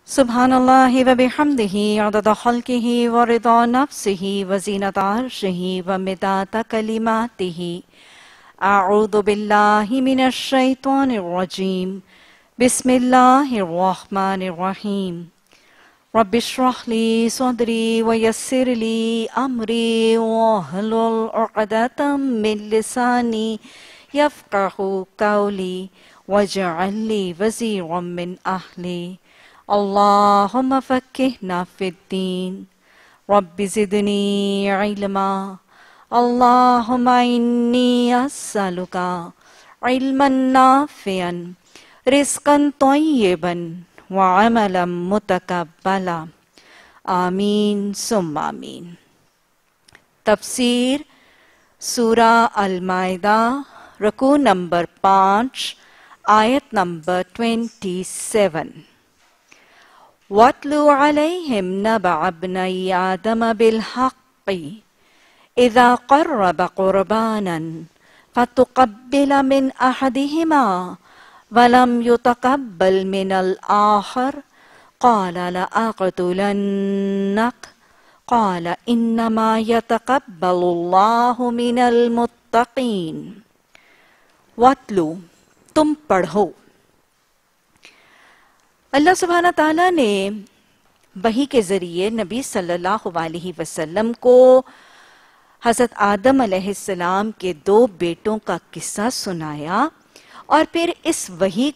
सुब्हानल्लाहि व बिहम्दिहि अदद खल्किहि व रिदा नफ्सिहि व ज़ीनत अर्शिहि व मिदाद कलिमातिहि। अऊज़ु बिल्लाहि मिनश शैतानिर रजीम। बिस्मिल्लाहिर रहमानिर रहीम। रब्बि इश्रह ली सदरी व यस्सिर ली अमरी वहलुल उक़दतम मिन लिसानी यफ़क़हू क़ौली वजअल ली वज़ीरम मिन अहली। अल्लाहुम्मा फ़क़्क़िहना फ़िद्दीन रब्बि ज़िदनी इल्मा। अल्लाहुम्मा इन्नी अस्अलुका इल्मन नाफ़िअन रिज़्क़न तय्यिबन व अमलन मुतक़ब्बला। आमीन सुम्मा आमीन। तफ़सीर सूरा अल-माइदा रुकू नंबर 5 आयत नंबर 27। वत्लु अलैहिम नबअ इब्नई आदम बिलहक़्क़ि इज़ा क़र्रबा क़ुरबानन फ़तुक़ब्बिल मिन अहदिहिमा वलम युतक़ब्बल मिनल आख़र क़ाल लअक़तुलन्नक क़ाल इन्नमा यतक़ब्बलुल्लाहु मिनल मुत्तक़ीन। वत्लु तुम पढ़ो। अल्लाह सुब्हाना ताला ने वही के ज़रिए नबी सल्लल्लाहु अलैहि वसल्लम को हज़रत आदम अलैहिस्सलाम के 2 बेटों का किस्सा सुनाया और फिर इस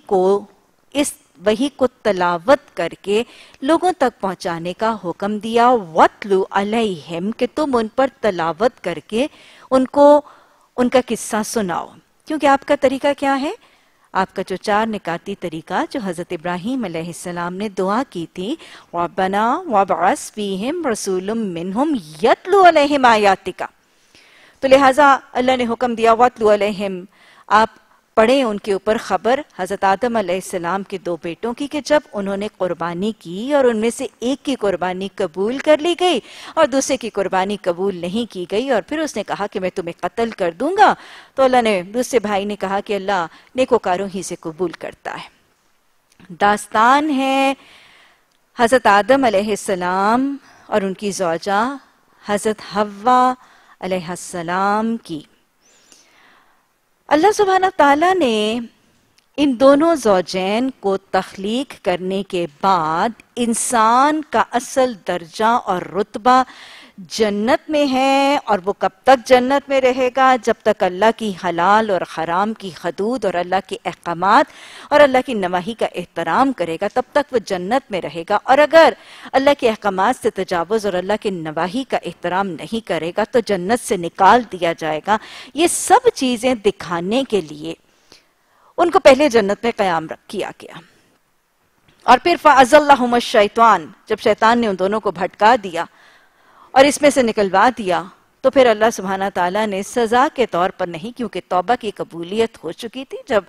वही को तलावत करके लोगों तक पहुंचाने का हुक्म दिया। वत्लु अलैहिम कि तुम उन पर तलावत करके उनको उनका किस्सा सुनाओ। क्योंकि आपका तरीका क्या है? आपका जो 4 निकाती तरीका जो हज़रत इब्राहीम अलैहिस्सलाम ने दुआ की थी, रब्बना वबअस फीहिम रसूलुम मिनहुम यतलू अलैहिम आयातिका। तो लिहाजा अल्लाह ने हुक्म दिया वत्लू अलैहिम, आप पढ़ें उनके ऊपर खबर हज़रत आदम अलैहिस्सलाम के 2 बेटों की कि जब उन्होंने कुर्बानी की और उनमें से एक की कुर्बानी कबूल कर ली गई और दूसरे की कुर्बानी कबूल नहीं की गई और फिर उसने कहा कि मैं तुम्हें कत्ल कर दूंगा। तो अल्लाह ने, दूसरे भाई ने कहा कि अल्लाह नेकोकारों ही से कबूल करता है। दास्तान है हज़रत आदम अलैहिस्सलाम और उनकी ज़ौजा हज़रत हव्वा अलैहिस्सलाम की। अल्लाह सुब्हाना ताला ने इन दोनों ज़ौजैन को तख्लीक करने के बाद इंसान का असल दर्जा और रुतबा जन्नत में है। और वो कब तक जन्नत में रहेगा? जब तक अल्लाह की हलाल और हराम की हदूद और अल्लाह के अहकामात और अल्लाह की नवाही का एहतराम करेगा तब तक वो जन्नत में रहेगा। और अगर अल्लाह के अहकामात से तजावुज़ और अल्लाह की नवाही का एहतराम नहीं करेगा तो जन्नत से निकाल दिया जाएगा। ये सब चीज़ें दिखाने के लिए उनको पहले जन्नत में क़याम किया गया। और फिर फ़अज़ल्लहुमुश शैतान, जब शैतान ने उन दोनों को भटका दिया और इसमें से निकलवा दिया तो फिर अल्लाह सुब्हाना ताला ने सज़ा के तौर पर नहीं, क्योंकि तौबा की कबूलियत हो चुकी थी। जब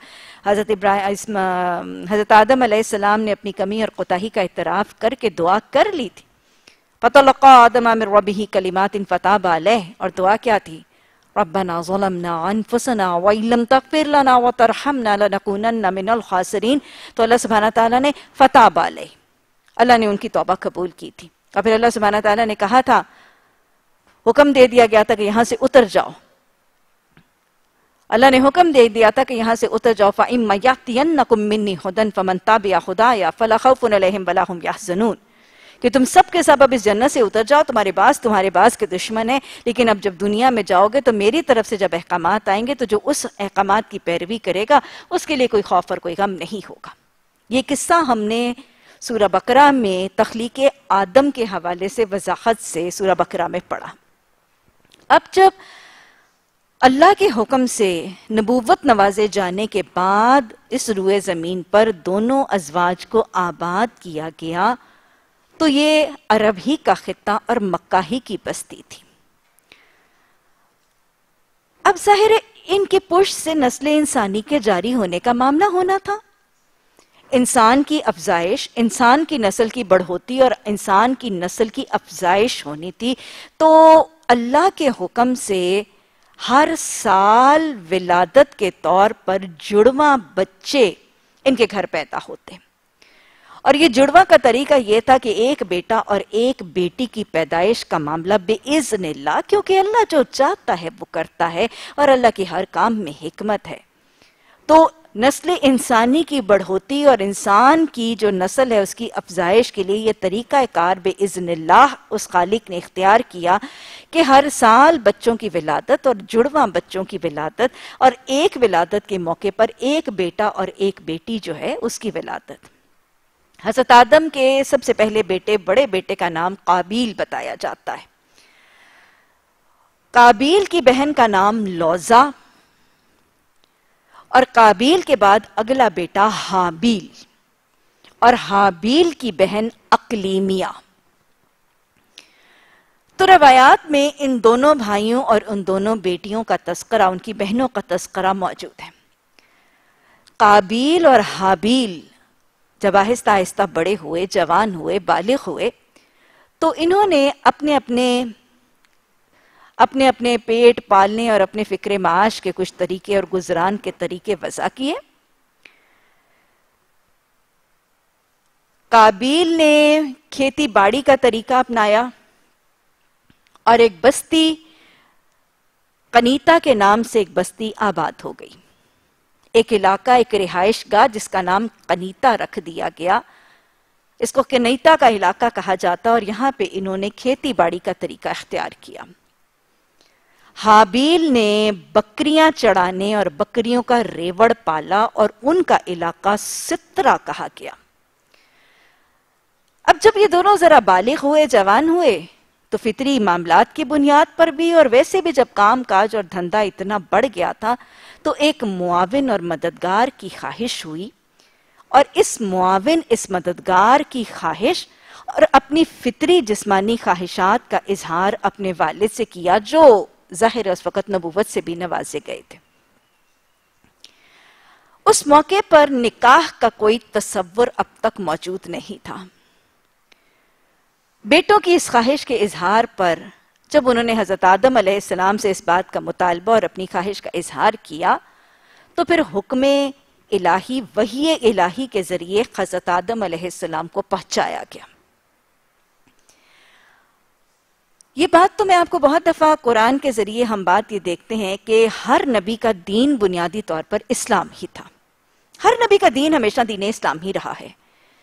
हज़रत आदम अलैहिस्सलाम ने अपनी कमी और कोताही का इतराफ़ करके दुआ कर ली थी, फ़तलक़्क़ा आदम मिन रब्बिही कलिमातिन फ़ताब अलैह, और दुआ क्या थी? रब्बना ज़लमना अनफुसना व इल्लम तग़फ़िर लना व तरहमना लनकूनन्ना मिनल ख़ासिरीन। तो अल्लाह सुब्हाना ताला ने फ़ताब अलैह, अल्लाह ने उनकी तौबा कबूल की थी। और फिर अल्लाह सुब्हाना ताला ने कहा था, हुक्म दे दिया गया था कि यहां से उतर जाओ। अल्लाह ने हुक्म दे दिया था कि यहां से उतर जाओ। फ़इम्मा यअतियन्नकुम मिन्नी हुदन फमन तबिअ हुदाया फला खौफुन अलैहिम वला हुम यहज़नून, कि तुम सब के सब अब इस जन्नत से उतर जाओ, तुम्हारे बास के दुश्मन है, लेकिन अब जब दुनिया में जाओगे तो मेरी तरफ से जब अहकामात आएंगे तो जो उस अहकामात की पैरवी करेगा उसके लिए कोई खौफ और कोई गम नहीं होगा। ये किस्सा हमने सूरा बकरा में तख्लीक आदम के हवाले से वजाहत से सूरा बकरा में पढ़ा। अब जब अल्लाह के हुक्म से नबूवत नवाजे जाने के बाद इस रुए ज़मीन पर दोनों अज़वाज को आबाद किया गया तो ये अरब ही का खित्ता और मक्का ही की बस्ती थी। अब ज़ाहिर है इनके पुष्ट से नस्ल इंसानी के जारी होने का मामला होना था। इंसान की अफजाइश, इंसान की नस्ल की बढ़ोती और इंसान की नस्ल की अफजाइश होनी थी। तो अल्लाह के हुक्म से हर साल विलादत के तौर पर जुड़वा बच्चे इनके घर पैदा होते اور یہ جڑواں کا طریقہ یہ تھا کہ ایک بیٹا اور ایک بیٹی کی پیدائش کا معاملہ بِإِذْنِ اللہ، کیونکہ اللہ جو چاہتا ہے وہ کرتا ہے اور اللہ کی ہر کام میں حکمت ہے۔ تو نسل انسانی کی بڑھوتی اور انسان کی جو نسل ہے اس کی افزائش کے لیے یہ طریقہ کار بِإِذْنِ اللہ اس خالق نے اختیار کیا کہ ہر سال بچوں کی ولادت اور جڑواں بچوں کی ولادت، اور ایک ولادت کے موقع پر ایک بیٹا اور ایک بیٹی جو ہے اس کی ولادت۔ حضرت آدم کے سب سے پہلے بیٹے، بڑے بیٹے کا نام قابیل بتایا جاتا ہے۔ قابیل کی بہن کا نام لوزہ، اور قابیل کے بعد اگلا بیٹا حابیل، اور حابیل کی بہن اقلیمیہ۔ تو روایات میں ان دونوں بھائیوں اور ان دونوں بیٹیوں کا تذکرہ، ان کی بہنوں کا تذکرہ موجود ہے۔ قابیل اور حابیل جب آہستہ آہستہ بڑے ہوئے، جوان ہوئے، بالغ ہوئے، تو انہوں نے اپنے اپنے پیٹ پالنے اور اپنے فکر معاش کے کچھ طریقے اور گزران کے طریقے وضع کیے۔ قابیل نے کھیتی باڑی کا طریقہ اپنایا اور ایک بستی قنیتا کے نام سے ایک بستی آباد ہو گئی، ایک علاقہ، ایک رہائش گاہ جس کا نام قنیتا رکھ دیا گیا۔ اس کو قنیتا کا علاقہ کہا جاتا، اور یہاں پہ انہوں نے کھیتی باڑی کا طریقہ اختیار کیا۔ حابیل نے بکریاں چڑھانے اور بکریوں کا ریوڑ پالا، اور ان کا علاقہ سترہ کہا گیا۔ اب جب یہ دونوں ذرا بالغ ہوئے، جوان ہوئے، تو فطری معاملات کی بنیاد پر بھی، اور ویسے بھی جب کام کاج اور دھندا اتنا بڑھ گیا تھا تو ایک معاون اور مددگار کی خواہش ہوئی، اور اس معاون، اس مددگار کی خواہش اور اپنی فطری جسمانی خواہشات کا اظہار اپنے والد سے کیا، جو ظاہر اس وقت نبوت سے بھی نوازے گئے تھے۔ اس موقع پر نکاح کا کوئی تصور اب تک موجود نہیں تھا۔ بیٹوں کی اس خواہش کے اظہار پر جب انہوں نے حضرت آدم علیہ السلام سے اس بات کا مطالبہ اور اپنی خواہش کا اظہار کیا، تو پھر حکم الہی، وحی الہی کے ذریعے حضرت آدم علیہ السلام کو پہنچایا گیا۔ یہ بات تو میں آپ کو بہت دفعہ قرآن کے ذریعے ہم بات یہ دیکھتے ہیں کہ ہر نبی کا دین بنیادی طور پر اسلام ہی تھا۔ ہر نبی کا دین ہمیشہ دین اسلام ہی رہا ہے۔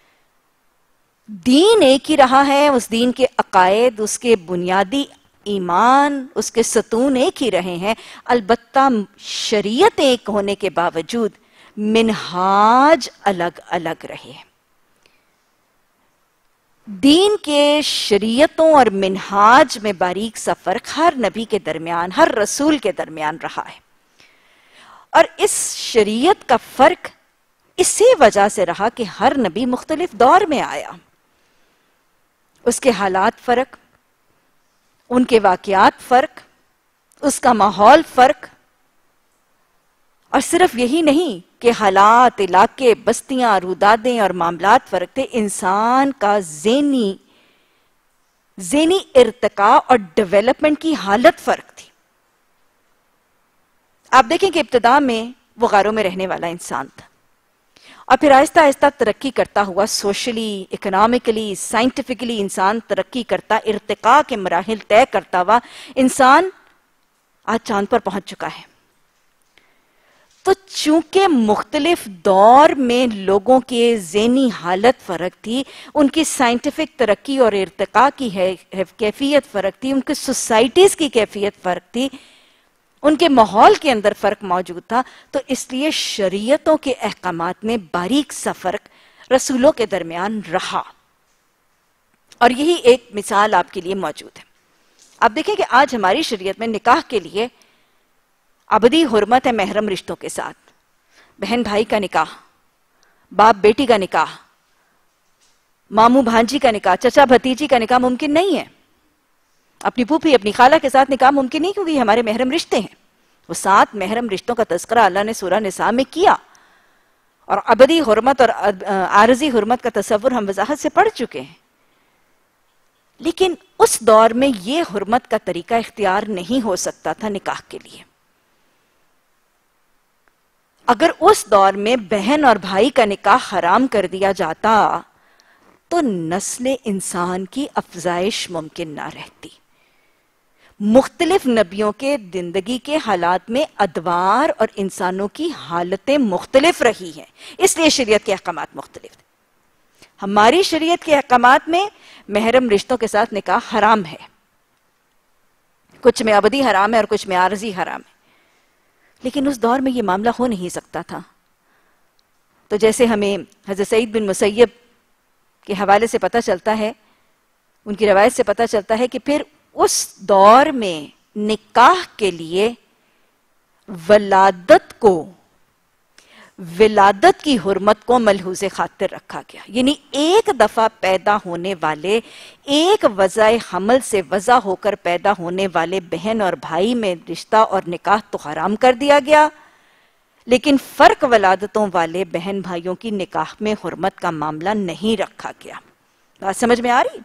دین ایک ہی رہا ہے، اس دین کے عقائد، اس کے بنیادی ایمان، اس کے ستون ایک ہی رہے ہیں، البتہ شریعت ایک ہونے کے باوجود منہاج الگ الگ رہے۔ دین کے شریعتوں اور منہاج میں باریک سا فرق ہر نبی کے درمیان، ہر رسول کے درمیان رہا ہے، اور اس شریعت کا فرق اسی وجہ سے رہا کہ ہر نبی مختلف دور میں آیا، اس کے حالات فرق، ان کے واقعات فرق، اس کا ماحول فرق، اور صرف یہی نہیں کہ حالات، علاقے، بستیاں، رودادیں اور معاملات فرق تھے، انسان کا ذہنی ارتقاء اور ڈیولپمنٹ کی حالت فرق تھی۔ آپ دیکھیں کہ ابتدا میں وہ غاروں میں رہنے والا انسان تھا، اور پھر آہستہ آہستہ ترقی کرتا ہوا، سوشلی، اکنامکلی، سائنٹیفکلی انسان ترقی کرتا، ارتقاء کے مراحل طے کرتا ہوا انسان آج چاند پر پہنچ چکا ہے۔ تو چونکہ مختلف دور میں لوگوں کے ذہنی حالت فرق تھی، ان کی سائنٹیفک ترقی اور ارتقاء کی کیفیت فرق تھی، ان کی سوسائٹیز کی کیفیت فرق تھی، ان کے ماحول کے اندر فرق موجود تھا، تو اس لیے شریعتوں کے احکامات میں باریک سا فرق رسولوں کے درمیان رہا۔ اور یہی ایک مثال آپ کے لیے موجود ہے۔ آپ دیکھیں کہ آج ہماری شریعت میں نکاح کے لیے ابدی حرمت ہے محرم رشتوں کے ساتھ، بہن بھائی کا نکاح، باپ بیٹی کا نکاح، ماموں بھانجی کا نکاح، چچا بھتیجی کا نکاح ممکن نہیں ہے، اپنی پھوپھی اپنی خالہ کے ساتھ نکاح ممکن نہیں، کیونکہ یہ ہمارے محرم رشتے ہیں۔ وہ 7 محرم رشتوں کا تذکرہ اللہ نے سورہ نساء میں کیا، اور ابدی حرمت اور عارضی حرمت کا تصور ہم وضاحت سے پڑھ چکے ہیں۔ لیکن اس دور میں یہ حرمت کا طریقہ اختیار نہیں ہو سکتا تھا نکاح کے لیے۔ اگر اس دور میں بہن اور بھائی کا نکاح حرام کر دیا جاتا تو نسل انسان کی افزائش ممکن نہ رہتی۔ مختلف نبیوں کے زندگی کے حالات میں ادوار اور انسانوں کی حالتیں مختلف رہی ہیں، اس لیے شریعت کے احکامات مختلف تھے۔ ہماری شریعت کے احکامات میں محرم رشتوں کے ساتھ نکاح حرام ہے، کچھ میں ابدی حرام ہے اور کچھ میں عارضی حرام ہے، لیکن اس دور میں یہ معاملہ ہو نہیں سکتا تھا۔ تو جیسے ہمیں حضرت سعید بن مسیب کے حوالے سے پتہ چلتا ہے، ان کی روایت سے پتہ چلتا ہے کہ پھر اس دور میں نکاح کے لیے ولادت کی حرمت کو ملحوظ خاطر رکھا گیا، یعنی ایک دفعہ پیدا ہونے والے، ایک وضع حمل سے وضع ہو کر پیدا ہونے والے بہن اور بھائی میں رشتہ اور نکاح تو حرام کر دیا گیا، لیکن فرق ولادتوں والے بہن بھائیوں کی نکاح میں حرمت کا معاملہ نہیں رکھا گیا۔ بات سمجھ میں آ رہی؟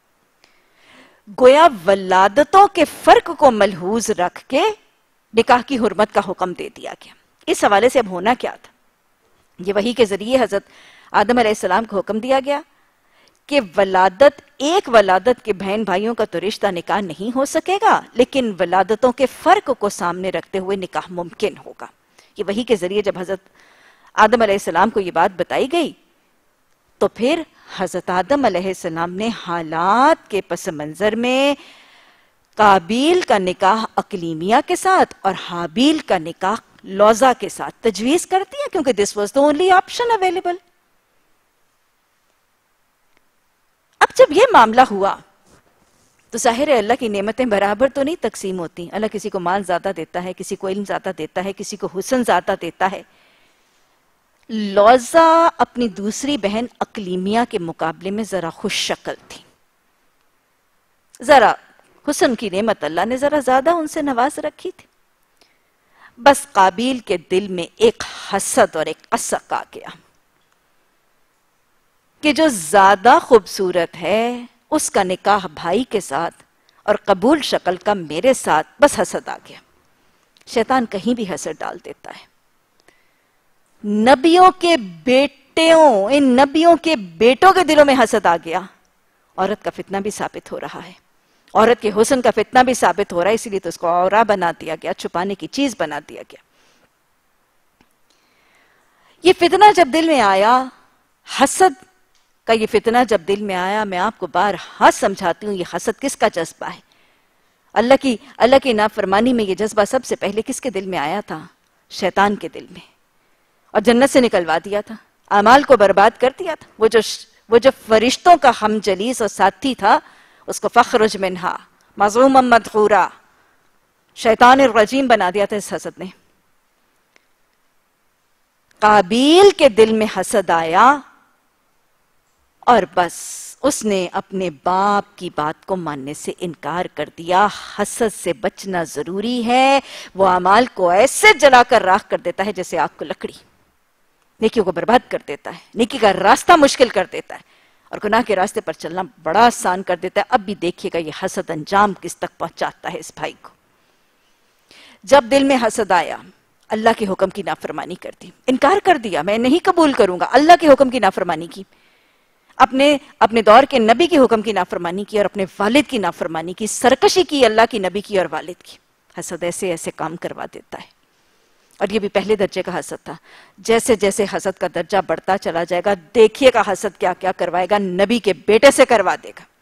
گویا ولادتوں کے فرق کو ملحوظ رکھ کے نکاح کی حرمت کا حکم دے دیا گیا۔ اس حوالے سے اب ہونا کیا تھا؟ یہ وحی کے ذریعے حضرت آدم علیہ السلام کو حکم دیا گیا کہ ایک ولادت کے بہن بھائیوں کا تو رشتہ نکاح نہیں ہو سکے گا، لیکن ولادتوں کے فرق کو سامنے رکھتے ہوئے نکاح ممکن ہوگا۔ یہ وحی کے ذریعے جب حضرت آدم علیہ السلام کو یہ بات بتائی گئی تو پھر حضرت آدم علیہ السلام نے حالات کے پس منظر میں قابیل کا نکاح اقلیمیہ کے ساتھ اور حابیل کا نکاح لوزہ کے ساتھ تجویز کر دیا، کیونکہ this was the only option available۔ اب جب یہ معاملہ ہوا تو ظاہر ہے اللہ کی نعمتیں برابر تو نہیں تقسیم ہوتی، اللہ کسی کو مال زیادہ دیتا ہے، کسی کو علم زیادہ دیتا ہے، کسی کو حسن زیادہ دیتا ہے۔ لوزہ اپنی دوسری بہن اقلیمیہ کے مقابلے میں ذرا خوش شکل تھی، ذرا حسن کی نعمت اللہ نے ذرا زیادہ ان سے نواز رکھی تھی۔ بس قابیل کے دل میں ایک حسد اور ایک قصق آ گیا کہ جو زیادہ خوبصورت ہے اس کا نکاح بھائی کے ساتھ اور قبول شکل کا میرے ساتھ، بس حسد آ گیا۔ شیطان کہیں بھی حسد ڈال دیتا ہے۔ نبیوں کے بیٹوں کے دلوں میں حسد آ گیا۔ عورت کا فتنہ بھی ثابت ہو رہا ہے، عورت کے حسن کا فتنہ بھی ثابت ہو رہا ہے، اسی لیے تو اس کو عورہ بنا دیا گیا، چھپانے کی چیز بنا دیا گیا۔ یہ فتنہ جب دل میں آیا، حسد کا یہ فتنہ جب دل میں آیا، میں آپ کو بارہا سمجھاتی ہوں یہ حسد کس کا جذبہ ہے۔ اللہ کی نافرمانی میں یہ جذبہ سب سے پہلے کس کے دل میں آیا تھا؟ شیطان کے دل میں، اور جنت سے نکلوا دیا تھا، اعمال کو برباد کر دیا تھا۔ وہ جو فرشتوں کا ہم جلیس اور ساتھی تھا، اس کو فخرج منہا مذموما مدحورا، شیطان الرجیم بنا دیا تھا اس حسد نے۔ قابیل کے دل میں حسد آیا اور بس اس نے اپنے باپ کی بات کو ماننے سے انکار کر دیا۔ حسد سے بچنا ضروری ہے، وہ اعمال کو ایسے جلا کر راکھ کر دیتا ہے جیسے آگ کو لکڑی، نیکیوں کو برباد کر دیتا ہے، نیکی کا راستہ مشکل کر دیتا ہے، اور گناہ کے راستے پر چلنا بڑا آسان کر دیتا ہے۔ اب بھی دیکھیے گا یہ حسد انجام کس تک پہنچاتا ہے اس بھائی کو۔ جب دل میں حسد آیا، اللہ کے حکم کی نافرمانی کر دی، انکار کر دیا، میں نہیں قبول کروں گا، اللہ کے حکم کی نافرمانی کی، اپنے دور کے نبی کے حکم کی نافرمانی کی، اور اپنے والد کی نافرمانی کی، سرکشی کی اللہ کی نبی کی اور والد کی۔ حسد ایسے کام کروا دیتا ہے، اور یہ بھی پہلے درجے کا حسد تھا۔ جیسے جیسے حسد کا درجہ بڑھتا چلا جائے گا، دیکھیے گا حسد کیا کیا کروائے گا، نبی کے بیٹے سے کروا دے گا۔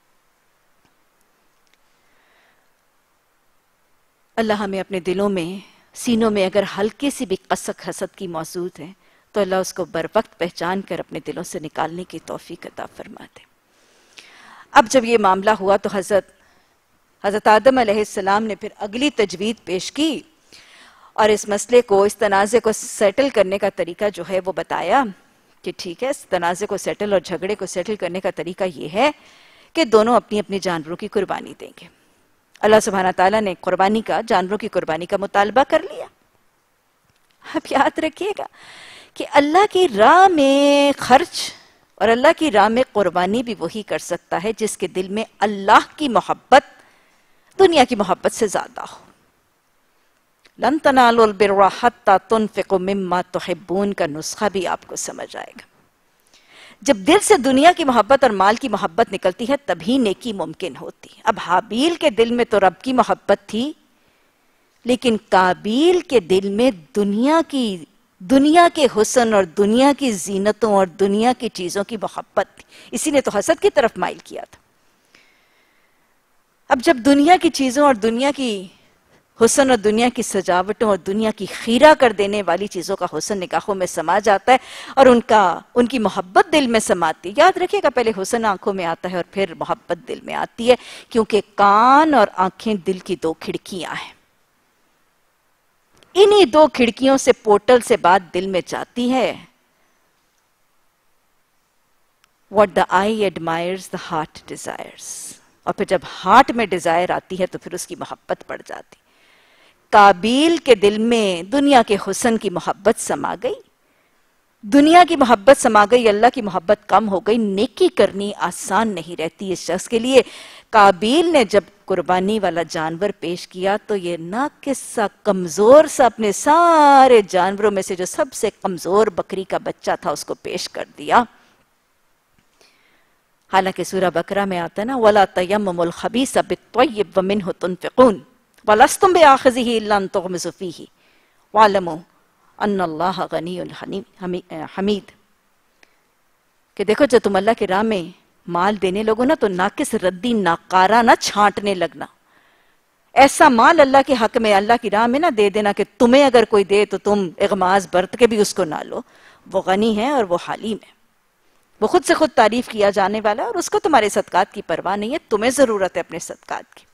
اللہ ہمیں اپنے دلوں میں، سینوں میں اگر ہلکی سی بھی قسق حسد کی موجود ہے تو اللہ اس کو بر وقت پہچان کر اپنے دلوں سے نکالنے کی توفیق عطا فرما دے۔ اب جب یہ معاملہ ہوا تو حضرت آدم علیہ السلام نے پھر اگلی تجوید پیش کی، اور اس مسئلے کو، اس تنازع کو سیٹل کرنے کا طریقہ جو ہے وہ بتایا کہ ٹھیک ہے، اس تنازع کو سیٹل اور جھگڑے کو سیٹل کرنے کا طریقہ یہ ہے کہ دونوں اپنی اپنی جانوروں کی قربانی دیں گے۔ اللہ سبحانہ تعالیٰ نے جانوروں کی قربانی کا مطالبہ کر لیا۔ اب یاد رکھیے گا کہ اللہ کی راہ میں خرچ اور اللہ کی راہ میں قربانی بھی وہی کر سکتا ہے جس کے دل میں اللہ کی محبت دنیا کی محبت سے زیادہ ہو۔ لن تنالوا البر حتى تنفقوا مما تحبون کا نسخہ بھی آپ کو سمجھ آئے گا۔ جب دل سے دنیا کی محبت اور مال کی محبت نکلتی ہے تبھی نیکی ممکن ہوتی. اب حابیل کے دل میں تو رب کی محبت تھی، لیکن قابیل کے دل میں دنیا کے حسن اور دنیا کی زینتوں اور دنیا کی چیزوں کی محبت تھی. اسی نے تو حسد کی طرف مائل کیا تھا. اب جب دنیا کی چیزوں اور دنیا کی حسن اور دنیا کی سجاوٹوں اور دنیا کی خیرہ کر دینے والی چیزوں کا حسن نگاہوں میں سما جاتا ہے اور ان کی محبت دل میں سماتی ہے. یاد رکھیے گا، پہلے حسن آنکھوں میں آتا ہے اور پھر محبت دل میں آتی ہے، کیونکہ کان اور آنکھیں دل کی دو کھڑکیاں ہیں. انہی دو کھڑکیوں سے پورٹل سے بات دل میں جاتی ہے. What the eye admires, the heart desires. اور پھر جب ہارٹ میں ڈیزائر آتی ہے تو پھر اس کی محبت پڑ جاتی. قابیل کے دل میں دنیا کے حسن کی محبت سما گئی، دنیا کی محبت سما گئی، اللہ کی محبت کم ہو گئی. نیکی کرنی آسان نہیں رہتی اس شخص کے لیے. قابیل نے جب قربانی والا جانور پیش کیا تو یہ ناقص سا، کمزور سا، اپنے سارے جانوروں میں سے جو سب سے کمزور بکری کا بچہ تھا اس کو پیش کر دیا. حالانکہ سورہ بقرہ میں آتا ہے نا وَلَا تَيَمَّمُوا الْخَبِيثَ بِالطَّيِّبِ وَمِنْهُ تُنْفِقُونَ وَلَسْتُمْ بِآخِذِهِ إِلَّا أَن تُغْمِضُوا فِيهِ وَاعْلَمُوا أَنَّ اللَّهَ غَنِيٌّ حَمِيدٌ. کہ دیکھو جب تم اللہ کی راہ میں مال دینے لوگو نا تو ناقص، ردی، ناکارہ نہ چھانٹنے لگنا. ایسا مال اللہ کے حق میں، اللہ کی راہ میں نہ دے دینا کہ تمہیں اگر کوئی دے تو تم اغماز برت کے بھی اس کو نہ لو. وہ غنی ہے اور وہ حلیم ہے، وہ خود سے خود تعریف کیا جانے والا ہے اور اس کو تمہارے صدقات کی پرواہ نہیں ہے، تمہیں ضرورت ہے اپنے صدقات کی.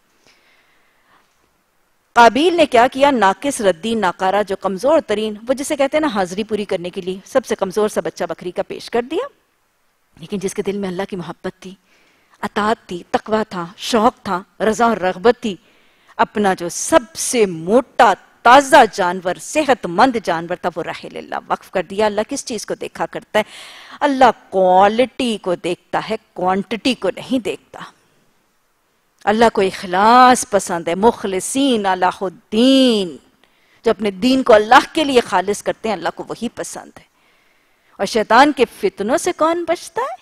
قابیل نے کیا کیا؟ ناقص، ردی، ناکارہ، جو کمزور ترین، وہ جسے کہتے ہیں نا حاضری پوری کرنے کے لیے سب سے کمزور سا بچہ بکری کا پیش کر دیا. لیکن جس کے دل میں اللہ کی محبت تھی، اطاعت تھی، تقویٰ تھا، شوق تھا، رضا اور رغبت تھی، اپنا جو سب سے موٹا تازہ جانور، صحت مند جانور تھا، وہ راہ اللہ وقف کر دیا. اللہ کس چیز کو دیکھا کرتا ہے؟ اللہ کوالٹی کو دیکھتا ہے، کوانٹٹی کو نہیں دیکھتا. اللہ کو اخلاص پسند ہے. مخلصین اللہ الدین، جو اپنے دین کو اللہ کے لیے خالص کرتے ہیں، اللہ کو وہی پسند ہے. اور شیطان کے فتنوں سے کون بچتا ہے؟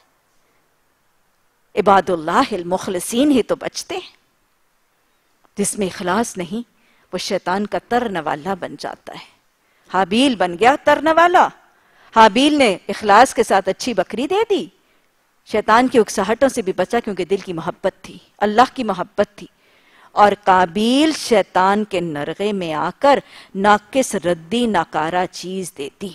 عباد اللہ المخلصین ہی تو بچتے ہیں. جس میں اخلاص نہیں وہ شیطان کا ترنوالا بن جاتا ہے. حابیل بن گیا ترنوالا. حابیل نے اخلاص کے ساتھ اچھی بکری دے دی، شیطان کی اکساہٹوں سے بھی بچا کیونکہ دل کی محبت تھی، اللہ کی محبت تھی. اور قابیل شیطان کے نرغے میں آ کر ناقص، ردی، ناکارہ چیز دیتی.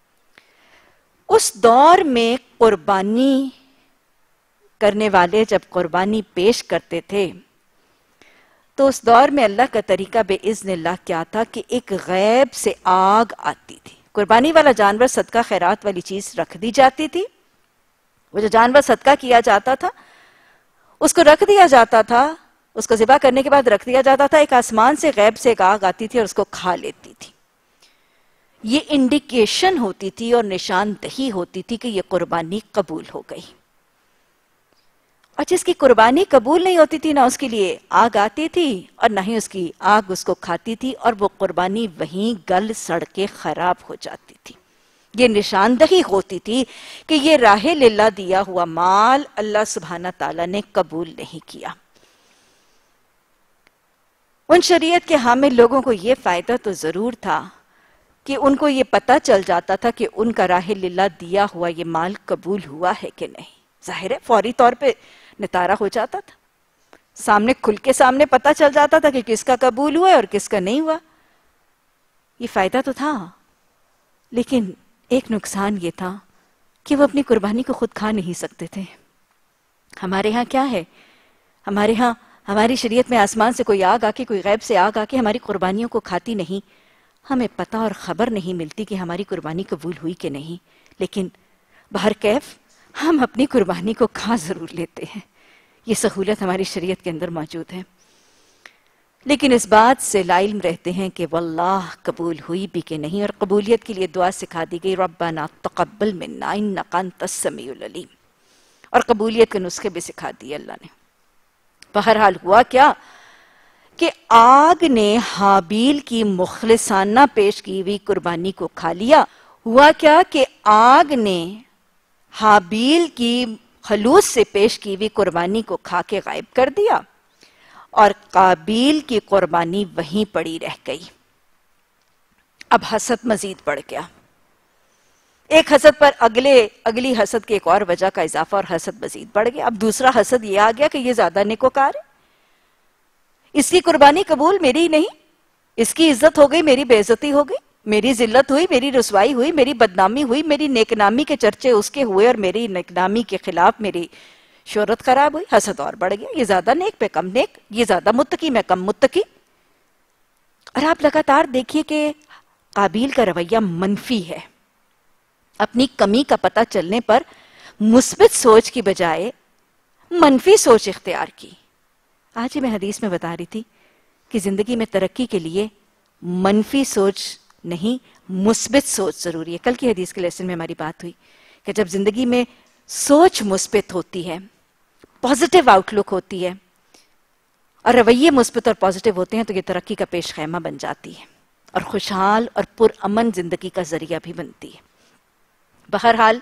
اس دور میں قربانی کرنے والے جب قربانی پیش کرتے تھے تو اس دور میں اللہ کا طریقہ بے اذن اللہ کیا تھا کہ ایک غیب سے آگ آتی تھی. قربانی والا جانور صدقہ خیرات والی چیز رکھ دی جاتی تھی. وہ جو جانور صدقہ کیا جاتا تھا اس کو رکھ دیا جاتا تھا، اس کو ذبح کرنے کے بعد رکھ دیا جاتا تھا. ایک آسمان سے غیب سے ایک آگ آتی تھی اور اس کو کھا لیتی تھی. یہ انڈیکیشن ہوتی تھی اور نشاندہی ہوتی تھی کہ یہ قربانی قبول ہو گئی. اور جس کی قربانی قبول نہیں ہوتی تھی نہ اس کے لیے آگ آتی تھی اور نہ ہی اس کی آگ اس کو کھاتی تھی، اور وہ قربانی وہیں گل سڑ کے خراب ہو جاتی تھی. یہ نشاندہی ہوتی تھی کہ یہ راہ للہ دیا ہوا مال اللہ سبحانہ تعالیٰ نے قبول نہیں کیا. ان شریعت کے حامل لوگوں کو یہ فائدہ تو ضرور تھا کہ ان کو یہ پتہ چل جاتا تھا کہ ان کا راہ للہ دیا ہوا یہ مال قبول ہوا ہے کہ نہیں. ظاہر ہے فوری طور پہ نتارہ ہو جاتا تھا، سامنے کھل کے سامنے پتہ چل جاتا تھا کہ کس کا قبول ہوا ہے اور کس کا نہیں ہوا. یہ فائدہ تو تھا، لیکن ایک نقصان یہ تھا کہ وہ اپنی قربانی کو خود کھا نہیں سکتے تھے. ہمارے ہاں کیا ہے؟ ہمارے ہاں ہماری شریعت میں آسمان سے کوئی آگ آ کے، کوئی غیب سے آگ آ کے ہماری قربانیوں کو کھاتی نہیں. ہمیں پتہ اور خبر نہیں ملتی کہ ہماری قربانی قبول ہوئی کہ نہیں، لیکن بہرکیف ہم اپنی قربانی کو کھا ضرور لیتے ہیں. یہ سہولت ہماری شریعت کے اندر موجود ہے. لیکن اس بات سے لا علم رہتے ہیں کہ واللہ قبول ہوئی بھی کہ نہیں. اور قبولیت کے لیے دعا سکھا دی گئی، ربنا تقبل منا انک انت السمیع العلیم. اور قبولیت کے نسخے بھی سکھا دیے اللہ نے. بہرحال ہوا کیا کہ آگ نے حابیل کی مخلصانہ پیش کی ہوئی قربانی کو کھا لیا. ہوا کیا کہ آگ نے حابیل کی خلوص سے پیش کی ہوئی قربانی کو کھا کے غائب کر دیا اور قابیل کی قربانی وہیں پڑی رہ گئی۔ اب حسد مزید بڑھ گیا، ایک حسد پر اگلی حسد کی ایک اور وجہ کا اضافہ اور حسد مزید بڑھ گیا۔ اب دوسرا حسد یہ آ گیا کہ یہ زیادہ نیکوکار ہے، اس کی قربانی قبول میری نہیں، اس کی عزت ہو گئی میری بے عزتی ہو گئی، میری ذلت ہوئی، میری رسوائی ہوئی، میری بدنامی ہوئی، میری نیک نامی کے چرچے اس کے ہوئے اور میری نیک نامی کے خلاف میری شہرت خراب ہوئی۔ حسد اور بڑھ گیا، یہ زیادہ نیک پہ کم نیک، یہ زیادہ متقی میں کم متقی۔ اور آپ لگاتار دیکھیے کہ قابیل کا رویہ منفی ہے، اپنی کمی کا پتہ چلنے پر مثبت سوچ کی بجائے منفی سوچ اختیار کی۔ آج ہی میں حدیث میں بتا رہی تھی کہ زندگی میں ترقی کے لیے منفی سوچ نہیں، مثبت سوچ ضروری ہے۔ کل کی حدیث کے لیسن میں ہماری بات ہوئی کہ جب زندگی میں سوچ مثبت ہوتی ہے، پازیٹیو آؤٹ لک ہوتی ہے اور رویے مثبت اور پازیٹیو ہوتے ہیں تو یہ ترقی کا پیش خیمہ بن جاتی ہے اور خوشحال اور پرامن زندگی کا ذریعہ بھی بنتی ہے۔ بہرحال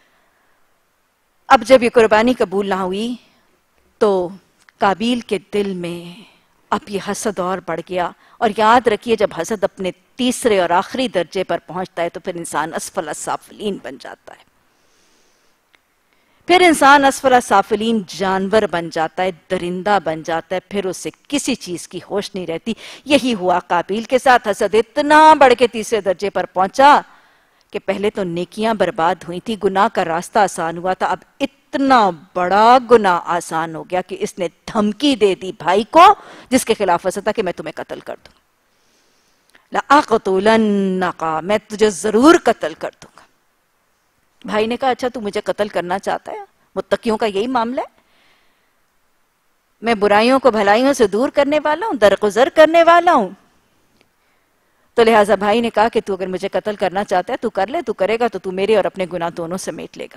اب جب یہ قربانی قبول نہ ہوئی تو قابیل کے دل میں اب یہ حسد اور بڑھ گیا۔ اور یاد رکھیے جب حسد اپنے تیسرے اور آخری درجے پر پہنچتا ہے تو پھر انسان اسفل السافلین بن جاتا ہے، پھر انسان اسفل السافلین جانور بن جاتا ہے، درندہ بن جاتا ہے، پھر اسے کسی چیز کی ہوش نہیں رہتی۔ یہی ہوا قابیل کے ساتھ، حسد اتنا بڑھ کے تیسرے درجے پر پہنچا کہ پہلے تو نیکیاں برباد ہوئی تھی، گناہ کا راستہ آسان ہوا تھا، اب اتنا بڑا گناہ آسان ہو گیا کہ اس نے دھمکی دے دی بھائی کو جس کے خلاف حسد تھا کہ میں تمہیں قتل کر دوں، لَأَقْتُلَنَّكَ، میں تجھے ضرور قتل کر دوں گا۔ بھائی نے کہا اچھا تو مجھے قتل کرنا چاہتا ہے، متقیوں کا یہی معاملہ ہے، میں برائیوں کو بھلائیوں سے دور کرنے والا ہوں، درگزر کرنے والا ہوں۔ تو لہٰذا بھائی نے کہا کہ تو اگر مجھے قتل کرنا چاہتا ہے تو کر لے، تو کرے گا تو تو میرے اور اپنے گناہ دونوں سمیٹ لے گا۔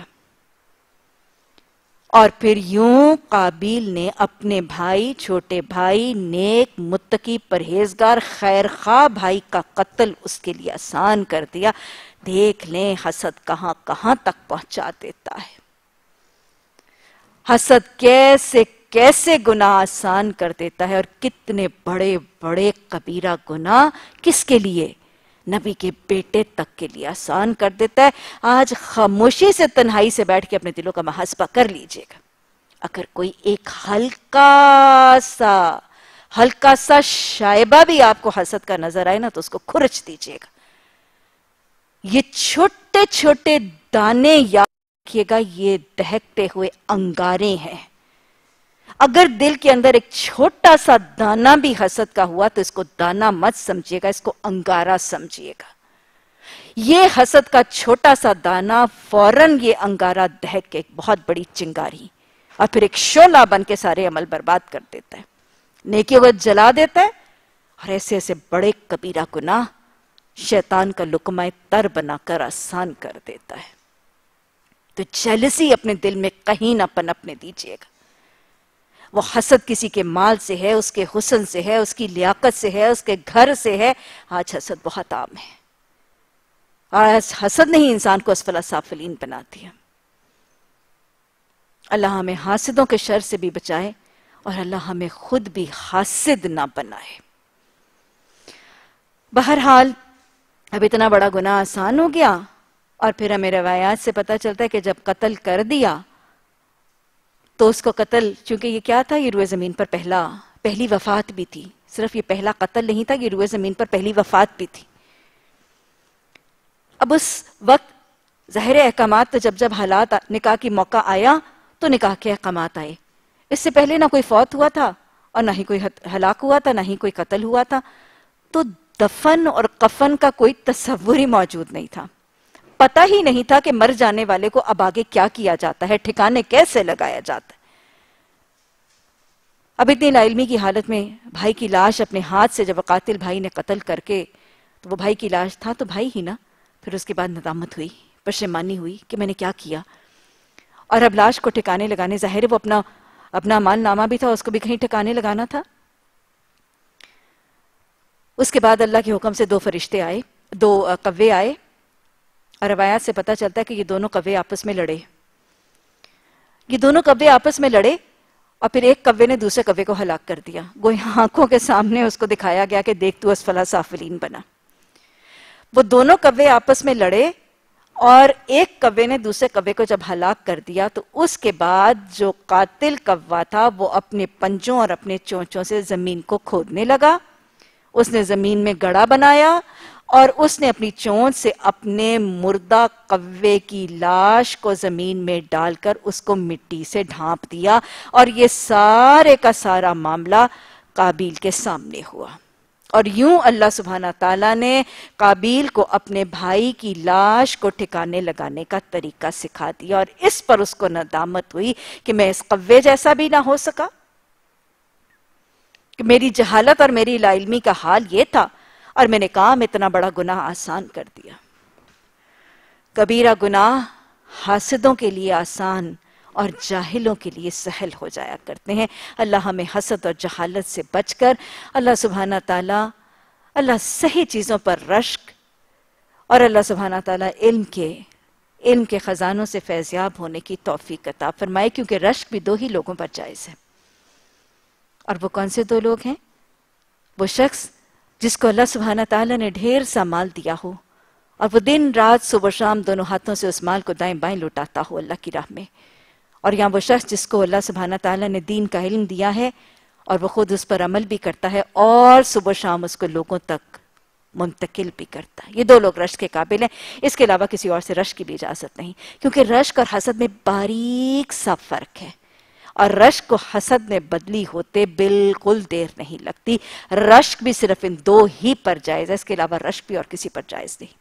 اور پھر یوں قابیل نے اپنے بھائی، چھوٹے بھائی، نیک متقی پرہیزگار خیر خواہ بھائی کا قتل اس کے لیے آسان کر دیا۔ دیکھ لیں حسد کہاں کہاں تک پہنچا دیتا ہے، حسد کیسے کیسے گناہ آسان کر دیتا ہے اور کتنے بڑے بڑے کبیرہ گناہ کس کے لیے؟ نبی کے بیٹے تک کے لیے آسان کر دیتا ہے۔ آج خاموشی سے تنہائی سے بیٹھ کے اپنے دلوں کا محاسبہ کر لیجئے گا، اگر کوئی ایک ہلکا سا شائبہ بھی آپ کو حسد کا نظر آئے نا تو اس کو کھرچ دیجئے گا۔ یہ چھوٹے چھوٹے دانے یاد رکھیے گا، یہ دہکتے ہوئے انگارے ہیں۔ اگر دل کے اندر ایک چھوٹا سا دانہ بھی حسد کا ہوا تو اس کو دانہ مت سمجھیے گا، اس کو انگارہ سمجھیے گا۔ یہ حسد کا چھوٹا سا دانہ فوراً یہ انگارہ دہک کے ایک بہت بڑی چنگاری اور پھر ایک شعلہ بن کے سارے عمل برباد کر دیتا ہے، نیکیوں کو جلا دیتا ہے اور ایسے ایسے بڑے کبیرہ گناہ شیطان کا لقمہ تر بنا کر آسان کر دیتا ہے۔ تو جیلسی اپنے دل میں کہیں نہ پنپنے دیجیے گا۔ وہ حسد کسی کے مال سے ہے، اس کے حسن سے ہے، اس کی لیاقت سے ہے، اس کے گھر سے ہے۔ آج حسد بہت عام ہے، آج حسد نہیں انسان کو اسفل السافلین بنا دیا۔ اللہ ہمیں حاسدوں کے شر سے بھی بچائے اور اللہ ہمیں خود بھی حاسد نہ بنائے۔ بہرحال اب اتنا بڑا گناہ آسان ہو گیا اور پھر ہمیں روایات سے پتہ چلتا ہے کہ جب قتل کر دیا تو اس کو قتل، چونکہ یہ کیا تھا، یہ روئے زمین پر پہلی وفات بھی تھی، صرف یہ پہلا قتل نہیں تھا، یہ روئے زمین پر پہلی وفات بھی تھی۔ اب اس وقت ظاہر احکامات تو جب حالات نکاح کی موقع آیا تو نکاح کے احکامات آئے، اس سے پہلے نہ کوئی فوت ہوا تھا اور نہ ہی کوئی ہلاک ہوا تھا، نہ ہی کوئی قتل ہوا تھا، تو دفن اور کفن کا کوئی تصور ہی موجود نہیں تھا، پتہ ہی نہیں تھا کہ مر جانے والے کو اب آگے کیا کیا جاتا ہے، ٹھکانے کیسے لگایا جاتا ہے۔ اب اتنی لاعلمی کی حالت میں بھائی کی لاش اپنے ہاتھ سے جب قاتل بھائی نے قتل کر کے، تو وہ بھائی کی لاش تھا تو بھائی ہی نا، پھر اس کے بعد ندامت ہوئی، پشیمانی ہوئی کہ میں نے کیا کیا، اور اب لاش کو ٹھکانے لگانے، ظاہر ہے وہ اپنا مال نامہ بھی تھا، اس کو بھی کہیں ٹھکانے لگانا تھا۔ اس کے بعد اللہ کے حکم سے دو کوے آئے اور روایات سے پتہ چلتا ہے کہ یہ دونوں کوے آپس میں لڑے، یہ دونوں کبے آپس میں لڑے اور پھر ایک کبے نے دوسرے کبے کو ہلاک کر دیا. گویا آنکھوں کے سامنے اس کو دکھایا گیا کہ دیکھ تو اسفل سافلین بنا. وہ دونوں کبے آپس میں لڑے اور ایک کبے نے دوسرے کبے کو جب ہلاک کر دیا تو اس کے بعد جو قاتل کوا تھا وہ اپنے پنجوں اور اپنے چونچوں سے زمین کو کھودنے لگا. اس نے زمین میں گڑھا بنایا اور اس نے اپنی چونچ سے اپنے مردہ کوے کی لاش کو زمین میں ڈال کر اس کو مٹی سے ڈھانپ دیا. اور یہ سارے کا سارا معاملہ قابیل کے سامنے ہوا. اور یوں اللہ سبحانہ تعالیٰ نے قابیل کو اپنے بھائی کی لاش کو ٹھکانے لگانے کا طریقہ سکھا دیا. اور اس پر اس کو ندامت ہوئی کہ میں اس کوے جیسا بھی نہ ہو سکا, کہ میری جہالت اور میری لا علمی کا حال یہ تھا اور میں نے کام اتنا بڑا گناہ آسان کر دیا. کبیرہ گناہ حاسدوں کے لیے آسان اور جاہلوں کے لیے سہل ہو جایا کرتے ہیں. اللہ ہمیں حسد اور جہالت سے بچ کر اللہ سبحانہ تعالیٰ اللہ صحیح چیزوں پر رشک اور اللہ سبحانہ تعالیٰ علم کے خزانوں سے فیضیاب ہونے کی توفیق عطا فرمائے. کیونکہ رشک بھی 2 ہی لوگوں پر جائز ہے. اور وہ کون سے 2 لوگ ہیں؟ وہ شخص جس کو اللہ سبحانہ تعالیٰ نے ڈھیر سا مال دیا ہو اور وہ دن رات صبح شام دونوں ہاتھوں سے اس مال کو دائیں بائیں لوٹاتا ہو اللہ کی راہ میں. اور یہاں وہ شخص جس کو اللہ سبحانہ تعالیٰ نے دین کا علم دیا ہے اور وہ خود اس پر عمل بھی کرتا ہے اور صبح شام اس کو لوگوں تک منتقل بھی کرتا ہے. یہ 2 لوگ رشک کے قابل ہیں. اس کے علاوہ کسی اور سے رشک کی بھی اجازت نہیں, کیونکہ رشک اور حسد میں باریک سا فرق ہے. اور رشک و حسد میں بدلی ہوتے بالکل دیر نہیں لگتی. رشک بھی صرف ان 2 ہی پر جائز ہے, اس کے علاوہ رشک بھی اور کسی پر جائز نہیں.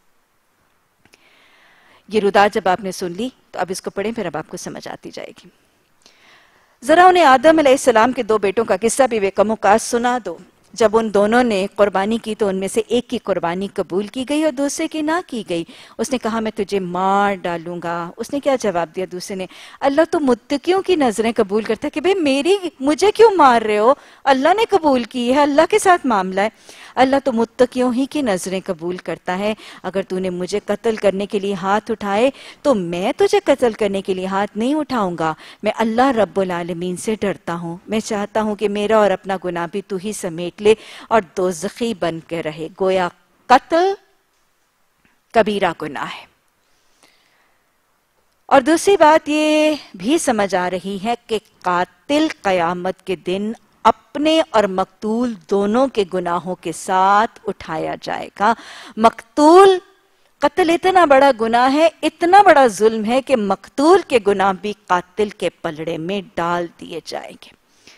یہ ردا جب آپ نے سن لی تو اب اس کو پڑھیں, پھر اب آپ کو سمجھ آتی جائے گی. ذرا انہیں آدم علیہ السلام کے 2 بیٹوں کا قصہ بھی بے کم و کاس سنا دو. جب ان دونوں نے قربانی کی تو ان میں سے ایک کی قربانی قبول کی گئی اور دوسرے کی نہ کی گئی. اس نے کہا میں تجھے مار ڈالوں گا. اس نے کیا جواب دیا دوسرے نے؟ اللہ تو متقیوں کی نظریں قبول کرتا ہے. کہ بھئی مجھے کیوں مار رہے ہو؟ اللہ نے قبول کی ہے, اللہ کے ساتھ معاملہ ہے. اللہ تو متقیوں ہی کی نظریں قبول کرتا ہے. اگر تو نے مجھے قتل کرنے کے لیے ہاتھ اٹھائے تو میں تجھے قتل کرنے کے لیے ہاتھ نہیں اٹھاؤں گا. میں اللہ رب العالمین سے ڈرتا ہوں. میں چاہتا ہوں کہ میرا اور اپنا گناہ بھی تو ہی سمیٹ لے اور دوزخی بن کے رہے. گویا قتل کبیرہ گناہ ہے. اور دوسری بات یہ بھی سمجھ آ رہی ہے کہ قاتل قیامت کے دن اپنے اور مقتول دونوں کے گناہوں کے ساتھ اٹھایا جائے گا. مقتول قتل اتنا بڑا گناہ ہے, اتنا بڑا ظلم ہے کہ مقتول کے گناہ بھی قاتل کے پلڑے میں ڈال دیے جائیں گے.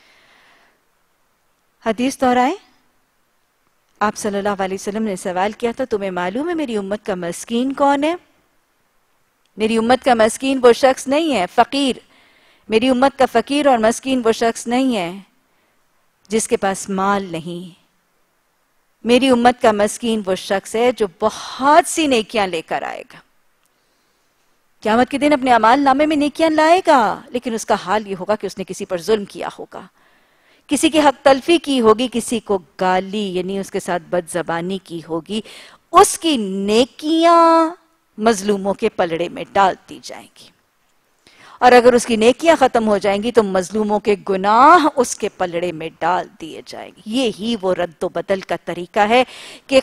حدیث دہرائیں, آپ صلی اللہ علیہ وسلم نے سوال کیا تھا تمہیں معلوم ہے میری امت کا مسکین کون ہے؟ میری امت کا مسکین وہ شخص نہیں ہے فقیر. میری امت کا فقیر اور مسکین وہ شخص نہیں ہے جس کے پاس مال نہیں. میری امت کا مسکین وہ شخص ہے جو بہت سی نیکیاں لے کر آئے گا. قیامت کے دن اپنے اعمال نامے میں نیکیاں لائے گا, لیکن اس کا حال یہ ہوگا کہ اس نے کسی پر ظلم کیا ہوگا, کسی کی حق تلفی کی ہوگی, کسی کو گالی یعنی اس کے ساتھ بد زبانی کی ہوگی. اس کی نیکیاں مظلوموں کے پلڑے میں ڈال دی جائیں گی, اور اگر اس کی نیکیاں ختم ہو جائیں گی تو مظلوموں کے گناہ اس کے پلڑے میں ڈال دیے جائیں گے. یہی وہ رد و بدل کا طریقہ ہے کہ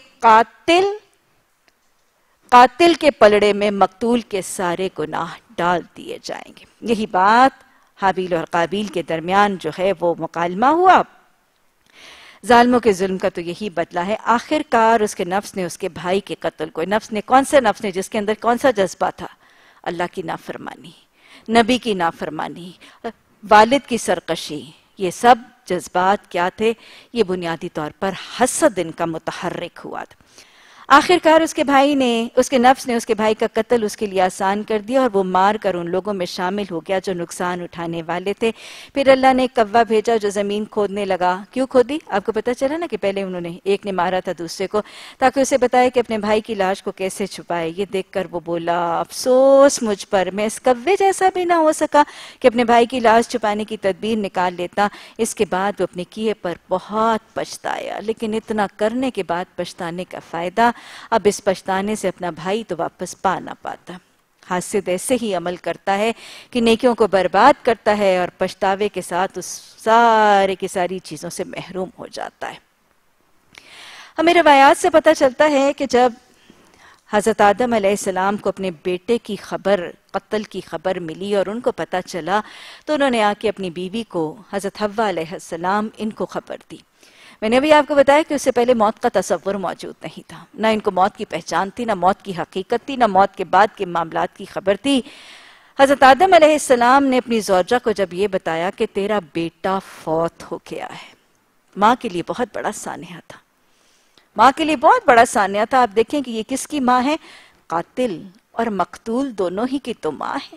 قاتل کے پلڑے میں مقتول کے سارے گناہ ڈال دیے جائیں گے. یہی بات حابیل اور قابیل کے درمیان جو ہے وہ مکالمہ ہوا. ظالموں کے ظلم کا تو یہی بدلہ ہے. آخر کار اس کے نفس نے اس کے بھائی کے قتل کو, نفس نے کون سا نفس نے جس کے اندر کون سا جذبہ تھا؟ اللہ کی نافرمانی, نبی کی نافرمانی, والد کی سرکشی. یہ سب جذبات کیا تھے؟ یہ بنیادی طور پر حسد ان کا متحرک ہوا تھا. آخر کار اس کے بھائی نے, اس کے نفس نے اس کے بھائی کا قتل اس کے لیے آسان کر دیا اور وہ مار کر ان لوگوں میں شامل ہو گیا جو نقصان اٹھانے والے تھے. پھر اللہ نے ایک کوا بھیجا جو زمین کھودنے لگا. کیوں کھودی؟ آپ کو پتہ چلا نا کہ پہلے انہوں نے ایک نے مارا تھا دوسرے کو تاکہ اسے بتائے کہ اپنے بھائی کی لاش کو کیسے چھپائے. یہ دیکھ کر وہ بولا افسوس مجھ پر, میں اس کوے جیسا بھی نہ ہو سکا کہ اپنے بھائی کی لاش چھپانے کی تدبیر نکال لیتا. اس کے بعد وہ اپنے کیے پر بہت پچھتایا, لیکن اتنا کرنے کے بعد پچھتانے کا فائدہ, اب اس پچھتانے سے اپنا بھائی تو واپس پا نہ پاتا. حاسد ایسے ہی عمل کرتا ہے کہ نیکیوں کو برباد کرتا ہے اور پچھتاوے کے ساتھ اس سارے کی ساری چیزوں سے محروم ہو جاتا ہے۔ ہمیں روایات سے پتہ چلتا ہے کہ جب حضرت آدم علیہ السلام کو اپنے بیٹے کی خبر، قتل کی خبر ملی اور ان کو پتہ چلا تو انہوں نے آ کے اپنی بیوی کو حضرت حوا علیہ السلام ان کو خبر دی۔ میں نے ابھی آپ کو بتایا کہ اس سے پہلے موت کا تصور موجود نہیں تھا، نہ ان کو موت کی پہچان تھی، نہ موت کی حقیقت تھی، نہ موت کے بعد کے معاملات کی خبر تھی۔ حضرت آدم علیہ السلام نے اپنی زوجہ کو جب یہ بتایا کہ تیرا بیٹا فوت ہو گیا ہے، ماں کے لیے بہت بڑا سانحہ تھا، ماں کے لیے بہت بڑا سانحہ تھا۔ آپ دیکھیں کہ یہ کس کی ماں ہے؟ قاتل اور مقتول دونوں ہی کی تو ماں ہے۔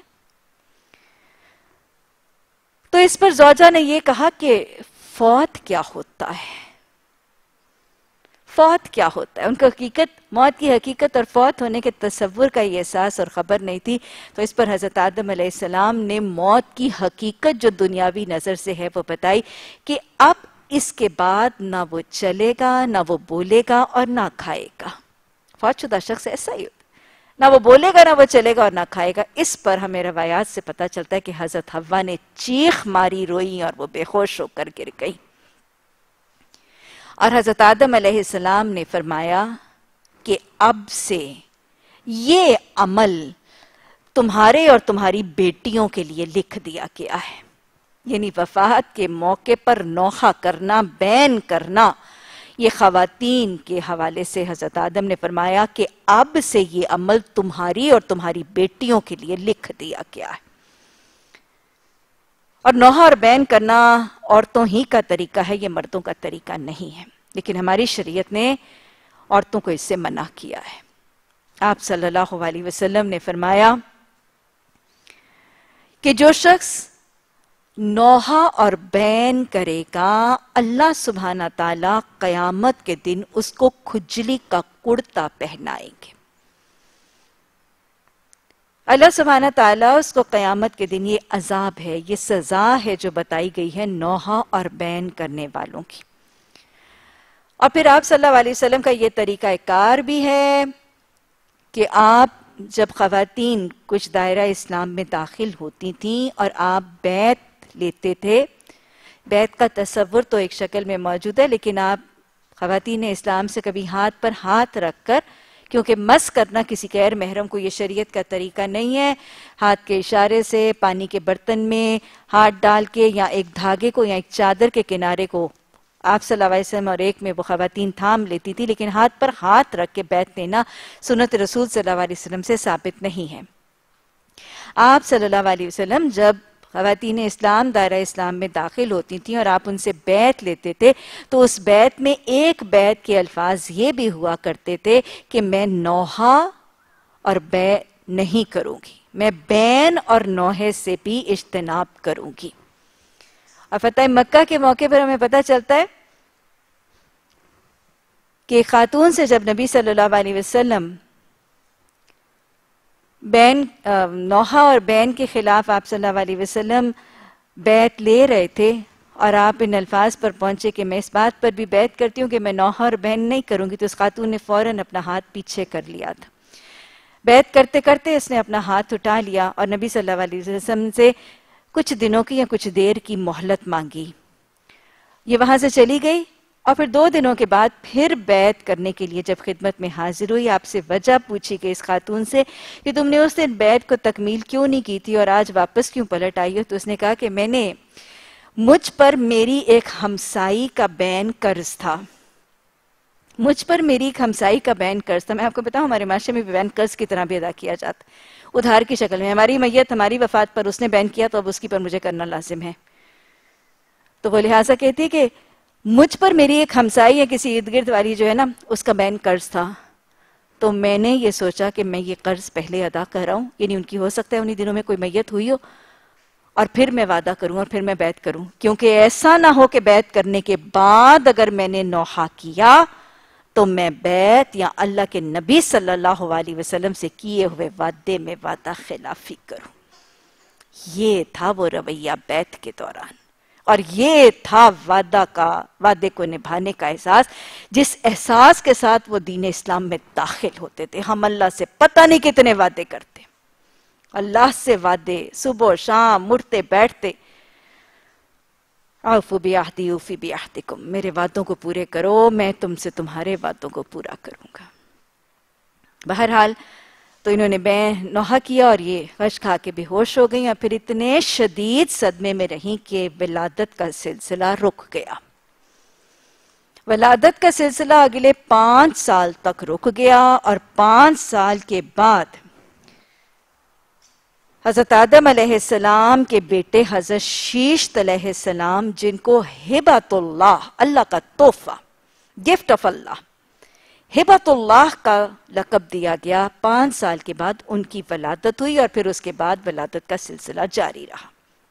تو اس پر زوجہ نے یہ کہا کہ فوت کیا ہوتا ہے، فوت کیا ہوتا ہے۔ ان کو حقیقت، موت کی حقیقت اور فوت ہونے کے تصور کا یہ احساس اور خبر نہیں تھی۔ تو اس پر حضرت آدم علیہ السلام نے موت کی حقیقت جو دنیاوی نظر سے ہے وہ بتائی کہ اب اس کے بعد نہ وہ چلے گا، نہ وہ بولے گا اور نہ کھائے گا۔ فوت شدہ شخص ایسا ہی ہوتا ہے، نہ وہ بولے گا، نہ وہ چلے گا اور نہ کھائے گا۔ اس پر ہمیں روایات سے پتہ چلتا ہے کہ حضرت حوا نے چیخ ماری، روئی اور وہ بے ہوش ہو کر گر گئی۔ اور حضرت آدم علیہ السلام نے فرمایا کہ اب سے یہ عمل تمہارے اور تمہاری بیٹیوں کے لیے لکھ دیا گیا ہے، یعنی وفات کے موقع پر نوحہ کرنا، بین کرنا۔ یہ خواتین کے حوالے سے حضرت آدم نے فرمایا کہ اب سے یہ عمل تمہاری اور تمہاری بیٹیوں کے لیے لکھ دیا گیا ہے۔ اور نوحہ اور بین کرنا عورتوں ہی کا طریقہ ہے، یہ مردوں کا طریقہ نہیں ہے، لیکن ہماری شریعت نے عورتوں کو اس سے منع کیا ہے۔ آپ صلی اللہ علیہ وسلم نے فرمایا کہ جو شخص نوحہ اور بین کرے گا، اللہ سبحانہ تعالیٰ قیامت کے دن اس کو کھجلی کا کرتا پہنائیں گے۔ اللہ سبحانہ تعالیٰ اس کو قیامت کے دن، یہ عذاب ہے، یہ سزا ہے جو بتائی گئی ہے نوحہ اور بین کرنے والوں کی۔ اور پھر آپ صلی اللہ علیہ وسلم کا یہ طریقہ کار بھی ہے کہ آپ جب خواتین کچھ دائرہ اسلام میں داخل ہوتی تھیں اور آپ بیعت لیتے تھے، بیعت کا تصور تو ایک شکل میں موجود ہے، لیکن آپ خواتین اسلام سے کبھی ہاتھ پر ہاتھ رکھ کر، کیونکہ مس کرنا کسی غیر محرم کو یہ شریعت کا طریقہ نہیں ہے، ہاتھ کے اشارے سے پانی کے برتن میں ہاتھ ڈال کے یا ایک دھاگے کو یا ایک چادر کے کنارے کو آپ صلی اللہ علیہ وسلم اور ایک میں وہ خواتین تھام لیتی تھی، لیکن ہاتھ پر ہاتھ رکھ کے بیعت لینا سنت رسول صلی اللہ علیہ وسلم سے ثابت نہیں ہے۔ آپ صلی اللہ علیہ وسلم جب خواتین اسلام دائرہ اسلام میں داخل ہوتی تھیں اور آپ ان سے بیعت لیتے تھے تو اس بیعت میں ایک بیعت کے الفاظ یہ بھی ہوا کرتے تھے کہ میں نوحہ اور بیعت نہیں کروں گی، میں بین اور نوحے سے بھی اجتناب کروں گی۔ اور فتح مکہ کے موقع پر ہمیں پتہ چلتا ہے کہ خاتون سے جب نبی صلی اللہ علیہ وسلم نوحہ اور بین کے خلاف آپ صلی اللہ علیہ وسلم بیعت لے رہے تھے اور آپ ان الفاظ پر پہنچے کہ میں اس بات پر بھی بیعت کرتی ہوں کہ میں نوحہ اور بین نہیں کروں گی، تو اس خاتون نے فوراً اپنا ہاتھ پیچھے کر لیا تھا۔ بیعت کرتے کرتے اس نے اپنا ہاتھ اٹھا لیا اور نبی صلی اللہ علیہ وسلم سے کچھ دنوں کی یا کچھ دیر کی مہلت مانگی۔ یہ وہاں سے چلی گئی اور پھر 2 دنوں کے بعد پھر بیعت کرنے کے لیے جب خدمت میں حاضر ہوئی، آپ سے وجہ پوچھی گئی اس خاتون سے کہ تم نے اس دن بیعت کو تکمیل کیوں نہیں کی تھی اور آج واپس کیوں پلٹ آئی ہو؟ تو اس نے کہا کہ میں نے، مجھ پر میری ایک ہمسائی کا بین قرض تھا، مجھ پر میری ایک ہمسائی کا بین قرض تھا۔ میں آپ کو بتاؤں ہمارے معاشرے میں بھی بین قرض کی طرح بھی ادا کیا جاتا ہے، ادھار کی شکل میں۔ ہماری میت ہماری وفات پر اس نے بین کیا تو اب اس کی پر مجھے کرنا لازم ہے۔ تو وہ لہٰذا کہتی ہے کہ مجھ پر میری ایک ہمسائی یا کسی ارد گرد والی جو ہے نا، اس کا بین قرض تھا، تو میں نے یہ سوچا کہ میں یہ قرض پہلے ادا کراؤں، یعنی ان کی ہو سکتا ہے انہی دنوں میں کوئی میت ہوئی ہو، اور پھر میں وعدہ کروں اور پھر میں بیعت کروں، کیونکہ ایسا نہ ہو کہ بیعت کرنے کے بعد اگر میں نے نوحہ کیا تو میں بیعت یا اللہ کے نبی صلی اللہ علیہ وسلم سے کیے ہوئے وعدے میں وعدہ خلافی کروں۔ یہ تھا وہ رویہ بیعت کے دوران، اور یہ تھا وعدے کو نبھانے کا احساس، جس احساس کے ساتھ وہ دین اسلام میں داخل ہوتے تھے۔ ہم اللہ سے پتہ نہیں کتنے وعدے کرتے، अल्लाह से वादे, सुबह शाम उठते बैठते, औफू बिअहदी औफी बिअहदिकुम, मेरे वादों को पूरे करो, मैं तुमसे तुम्हारे वादों को पूरा करूंगा। बहरहाल तो इन्होंने नौहा किया और ये गश खा के बेहोश हो गई और फिर इतने शदीद सदमे में रही कि विलादत का सिलसिला रुक गया। विलादत का सिलसिला अगले 5 साल तक रुक गया और 5 साल के बाद हजरत आदम अलैहिस्सलाम के बेटे हजरत शीश अलैहिस्सलाम, जिनको हिबतुल्लाह, अल्लाह का तोहफा, गिफ्ट ऑफ अल्लाह, हिबतुल्लाह का लक़ब दिया गया, 5 साल के बाद उनकी वलादत हुई और फिर उसके बाद वलादत का सिलसिला जारी रहा।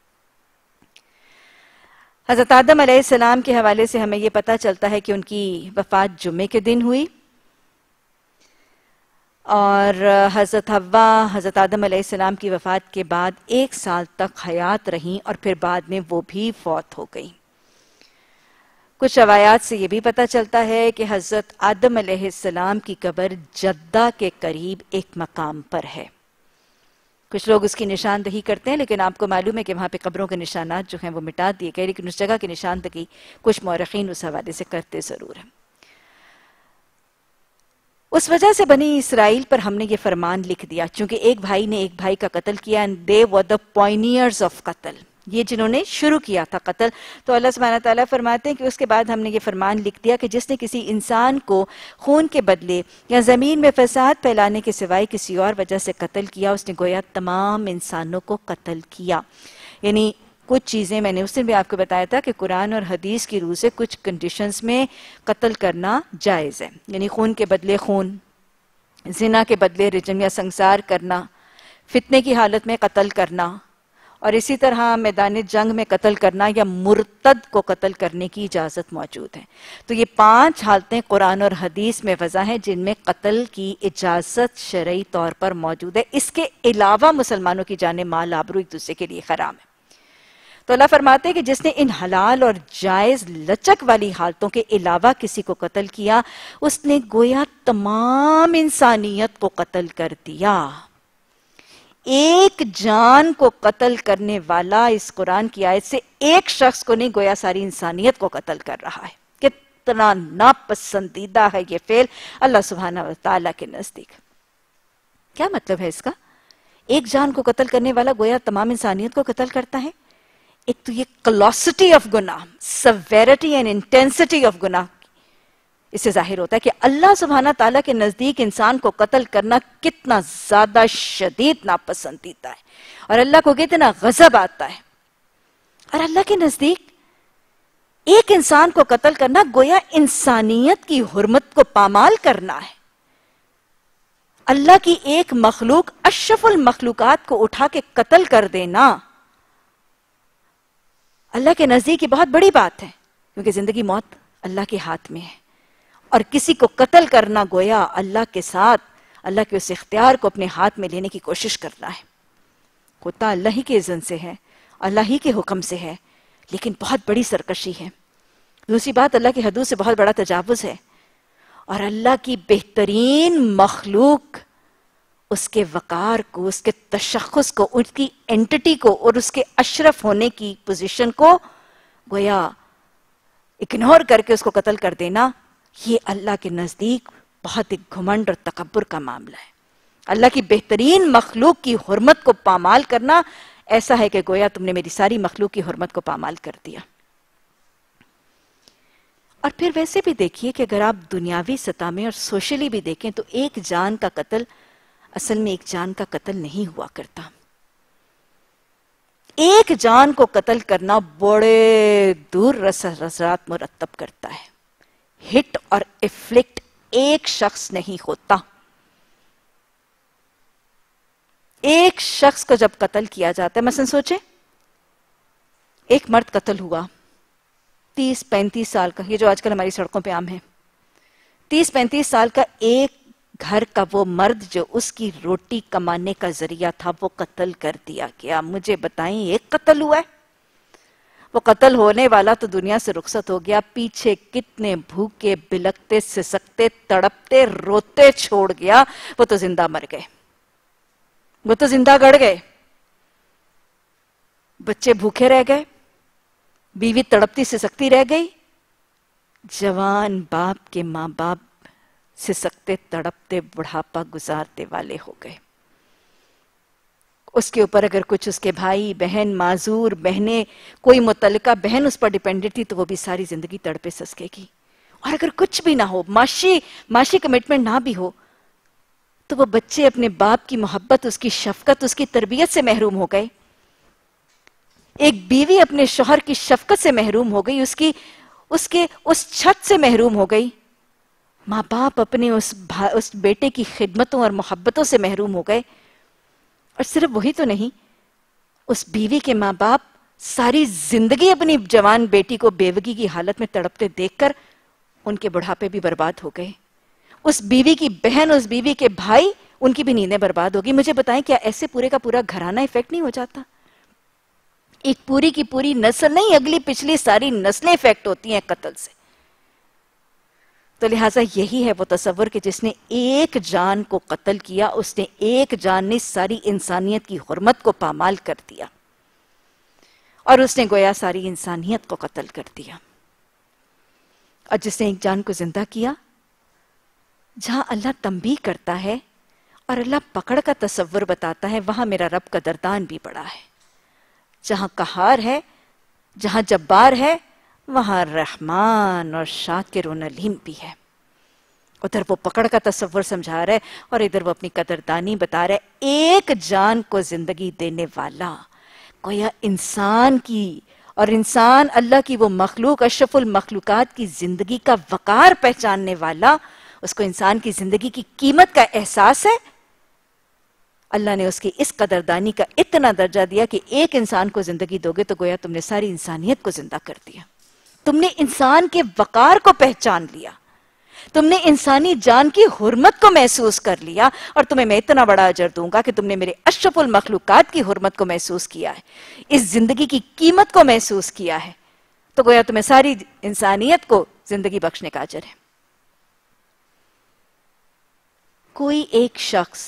हजरत आदम अलैहिस्सलाम के हवाले से हमें यह पता चलता है कि उनकी वफात जुम्मे के दिन हुई और हजरत हव्वा हजरत आदम अलैहिस्सलाम की वफात के बाद 1 साल तक हयात रहीं और फिर बाद में वो भी फौत हो गई। कुछ रवायात से ये भी पता चलता है कि हजरत आदम अलैहिस्सलाम की कब्र जद्दा के करीब एक मकाम पर है। कुछ लोग उसकी निशानदही करते हैं, लेकिन आपको मालूम है कि वहां पे कब्रों के निशानात जो हैं वो मिटा दिए गए, लेकिन उस जगह की निशानदही कुछ मौरखीन उस हवाले से करते जरूर हैं। उस वजह से बनी इसराइल पर हमने ये फरमान लिख दिया, क्योंकि एक भाई ने एक भाई का कत्ल किया, and they were the pioneers of कत्ल, ये जिन्होंने शुरू किया था कत्ल। तो अल्लाह सुब्हानहू तआला फरमाते हैं कि उसके बाद हमने ये फरमान लिख दिया कि जिसने किसी इंसान को खून के बदले या जमीन में फसाद फैलाने के सिवाय किसी और वजह से कत्ल किया, उसने गोया तमाम इंसानों को कत्ल किया। यानी कुछ चीज़ें मैंने उस दिन भी आपको बताया था कि कुरान और हदीस की रूह से कुछ कंडीशंस में कत्ल करना जायज़ है, यानी खून के बदले खून, जिना के बदले रिजम या संसार करना, फितने की हालत में कत्ल करना, और इसी तरह मैदान जंग में कत्ल करना या मुर्तद को कत्ल करने की इजाज़त मौजूद है। तो ये 5 हालतें कुरान और हदीस में वज़ा हैं जिनमें कत्ल की इजाज़त शरई तौर पर मौजूद है। इसके अलावा मुसलमानों की जाने माल आबरू एक दूसरे के लिए हराम है। तो अल्लाह फरमाते हैं कि जिसने इन हलाल और जायज लचक वाली हालतों के अलावा किसी को कत्ल किया, उसने गोया तमाम इंसानियत को कत्ल कर दिया। एक जान को कत्ल करने वाला इस कुरान की आयत से एक शख्स को नहीं, गोया सारी इंसानियत को कत्ल कर रहा है। कितना नापसंदीदा है ये फेल अल्लाह सुब्हानहू व तआला के नजदीक। क्या मतलब है इसका? एक जान को कत्ल करने वाला गोया तमाम इंसानियत को कत्ल करता है। एक तो ये क्लोसिटी ऑफ गुनाह, सेवेरिटी एंड इंटेंसिटी ऑफ गुनाह, इससे जाहिर होता है कि अल्लाह सुब्हानहू तआला के नजदीक इंसान को कत्ल करना कितना ज्यादा शदीद नापसंदीदा है और अल्लाह को कितना गजब आता है। और अल्लाह के नजदीक एक इंसान को कत्ल करना गोया इंसानियत की हुर्मत को पामाल करना है। अल्लाह की एक मखलूक, अशरफुल मखलूकात को उठा के कत्ल कर देना अल्लाह के नजदीक की बहुत बड़ी बात है, क्योंकि जिंदगी मौत अल्लाह के हाथ में है और किसी को कत्ल करना गोया अल्लाह के साथ, अल्लाह के उस इख्तियार को अपने हाथ में लेने की कोशिश करना है। होता अल्लाह ही के इज़्न से है, अल्लाह ही के हुक्म से है, लेकिन बहुत बड़ी सरकशी है। दूसरी बात, अल्लाह की हदूद से बहुत बड़ा तजावुज है और अल्लाह की बेहतरीन मखलूक उसके वकार को, उसके तशख्खुस को, उसकी एंटिटी को और उसके अशरफ होने की पोजीशन को गोया इग्नोर करके उसको कत्ल कर देना, ये अल्लाह के नजदीक बहुत ही घमंड और तकब्बुर का मामला है। अल्लाह की बेहतरीन मखलूक की हुर्मत को पामाल करना ऐसा है कि गोया तुमने मेरी सारी मखलूक की हुर्मत को पामाल कर दिया। और फिर वैसे भी देखिए कि अगर आप दुनियावी सतह में और सोशली भी देखें तो एक जान का कत्ल असल में एक जान का कत्ल नहीं हुआ करता। एक जान को कत्ल करना बड़े दूर रसरात मुरत्तब करता है। हिट और इफ्लिक्ट एक शख्स नहीं होता। एक शख्स को जब कत्ल किया जाता है, मसलन सोचे एक मर्द कत्ल हुआ 30-35 साल का, ये जो आजकल हमारी सड़कों पे आम है, 30-35 साल का एक घर का वो मर्द जो उसकी रोटी कमाने का जरिया था वो कत्ल कर दिया गया। मुझे बताएं एक कत्ल हुआ है? वो कत्ल होने वाला तो दुनिया से रुखसत हो गया, पीछे कितने भूखे बिलकते सिसकते तड़पते रोते छोड़ गया, वो तो जिंदा मर गए। وہ تو زندہ گڑ گئے، بچے بھوکے رہ گئے، بیوی تڑپتی سسکتی رہ گئی، جوان باپ کے ماں باپ سسکتے تڑپتے بڑھاپا گزارتے والے ہو گئے۔ اس کے اوپر اگر کچھ اس کے بھائی بہن معذور بہنیں، کوئی متعلقہ بہن اس پر ڈیپینڈنٹ تھی تو وہ بھی ساری زندگی تڑپے سسکے گی۔ اور اگر کچھ بھی نہ ہو، معاشی کمٹمنٹ نہ بھی ہو، تو وہ بچے اپنے باپ کی محبت، اس کی شفقت، اس کی تربیت سے محروم ہو گئے۔ ایک بیوی اپنے شوہر کی شفقت سے محروم ہو گئی، اس چھت سے محروم ہو گئی۔ ماں باپ اپنے اس بیٹے کی خدمتوں اور محبتوں سے محروم ہو گئے۔ اور صرف وہی تو نہیں، اس بیوی کے ماں باپ ساری زندگی اپنی جوان بیٹی کو بیوگی کی حالت میں تڑپتے دیکھ کر ان کے بڑھاپے بھی برباد ہو گئے۔ اس بیوی کی بہن، اس بیوی کے بھائی، ان کی بھی نیندیں برباد ہوگی۔ مجھے بتائیں کیا ایسے پورے کا پورا گھرانہ افیکٹ نہیں ہو جاتا؟ ایک پوری کی پوری نسل نہیں، اگلی پچھلی ساری نسلیں افیکٹ ہوتی ہیں قتل سے۔ تو لہٰذا یہی ہے وہ تصور کہ جس نے ایک جان کو قتل کیا، اس نے ایک جان نے ساری انسانیت کی حرمت کو پامال کر دیا، اور اس نے گویا ساری انسانیت کو قتل کر دیا۔ اور جس نے ایک جان کو زندہ کیا، جہاں اللہ تنبیہ کرتا ہے اور اللہ پکڑ کا تصور بتاتا ہے، وہاں میرا رب قدردان بھی بڑا ہے۔ جہاں قہار ہے، جہاں جبار ہے، وہاں رحمان اور شاکر و علیم بھی ہے۔ ادھر وہ پکڑ کا تصور سمجھا رہا ہے اور ادھر وہ اپنی قدردانی بتا رہا ہے۔ ایک جان کو زندگی دینے والا، گویا انسان کی، اور انسان اللہ کی وہ مخلوق، اشرف المخلوقات کی زندگی کا وقار پہچاننے والا، اس کو انسان کی زندگی کی قیمت کا احساس ہے۔ اللہ نے اس کی اس قدردانی کا اتنا درجہ دیا کہ ایک انسان کو زندگی دو گے تو گویا تم نے ساری انسانیت کو زندہ کر دیا۔ تم نے انسان کے وقار کو پہچان لیا، تم نے انسانی جان کی حرمت کو محسوس کر لیا، اور تمہیں میں اتنا بڑا اجر دوں گا کہ تم نے میرے اشرف المخلوقات کی حرمت کو محسوس کیا ہے، اس زندگی کی قیمت کو محسوس کیا ہے، تو گویا تمہیں ساری انسانیت کو زندگی بخشنے کا اجر ہے۔ کوئی ایک شخص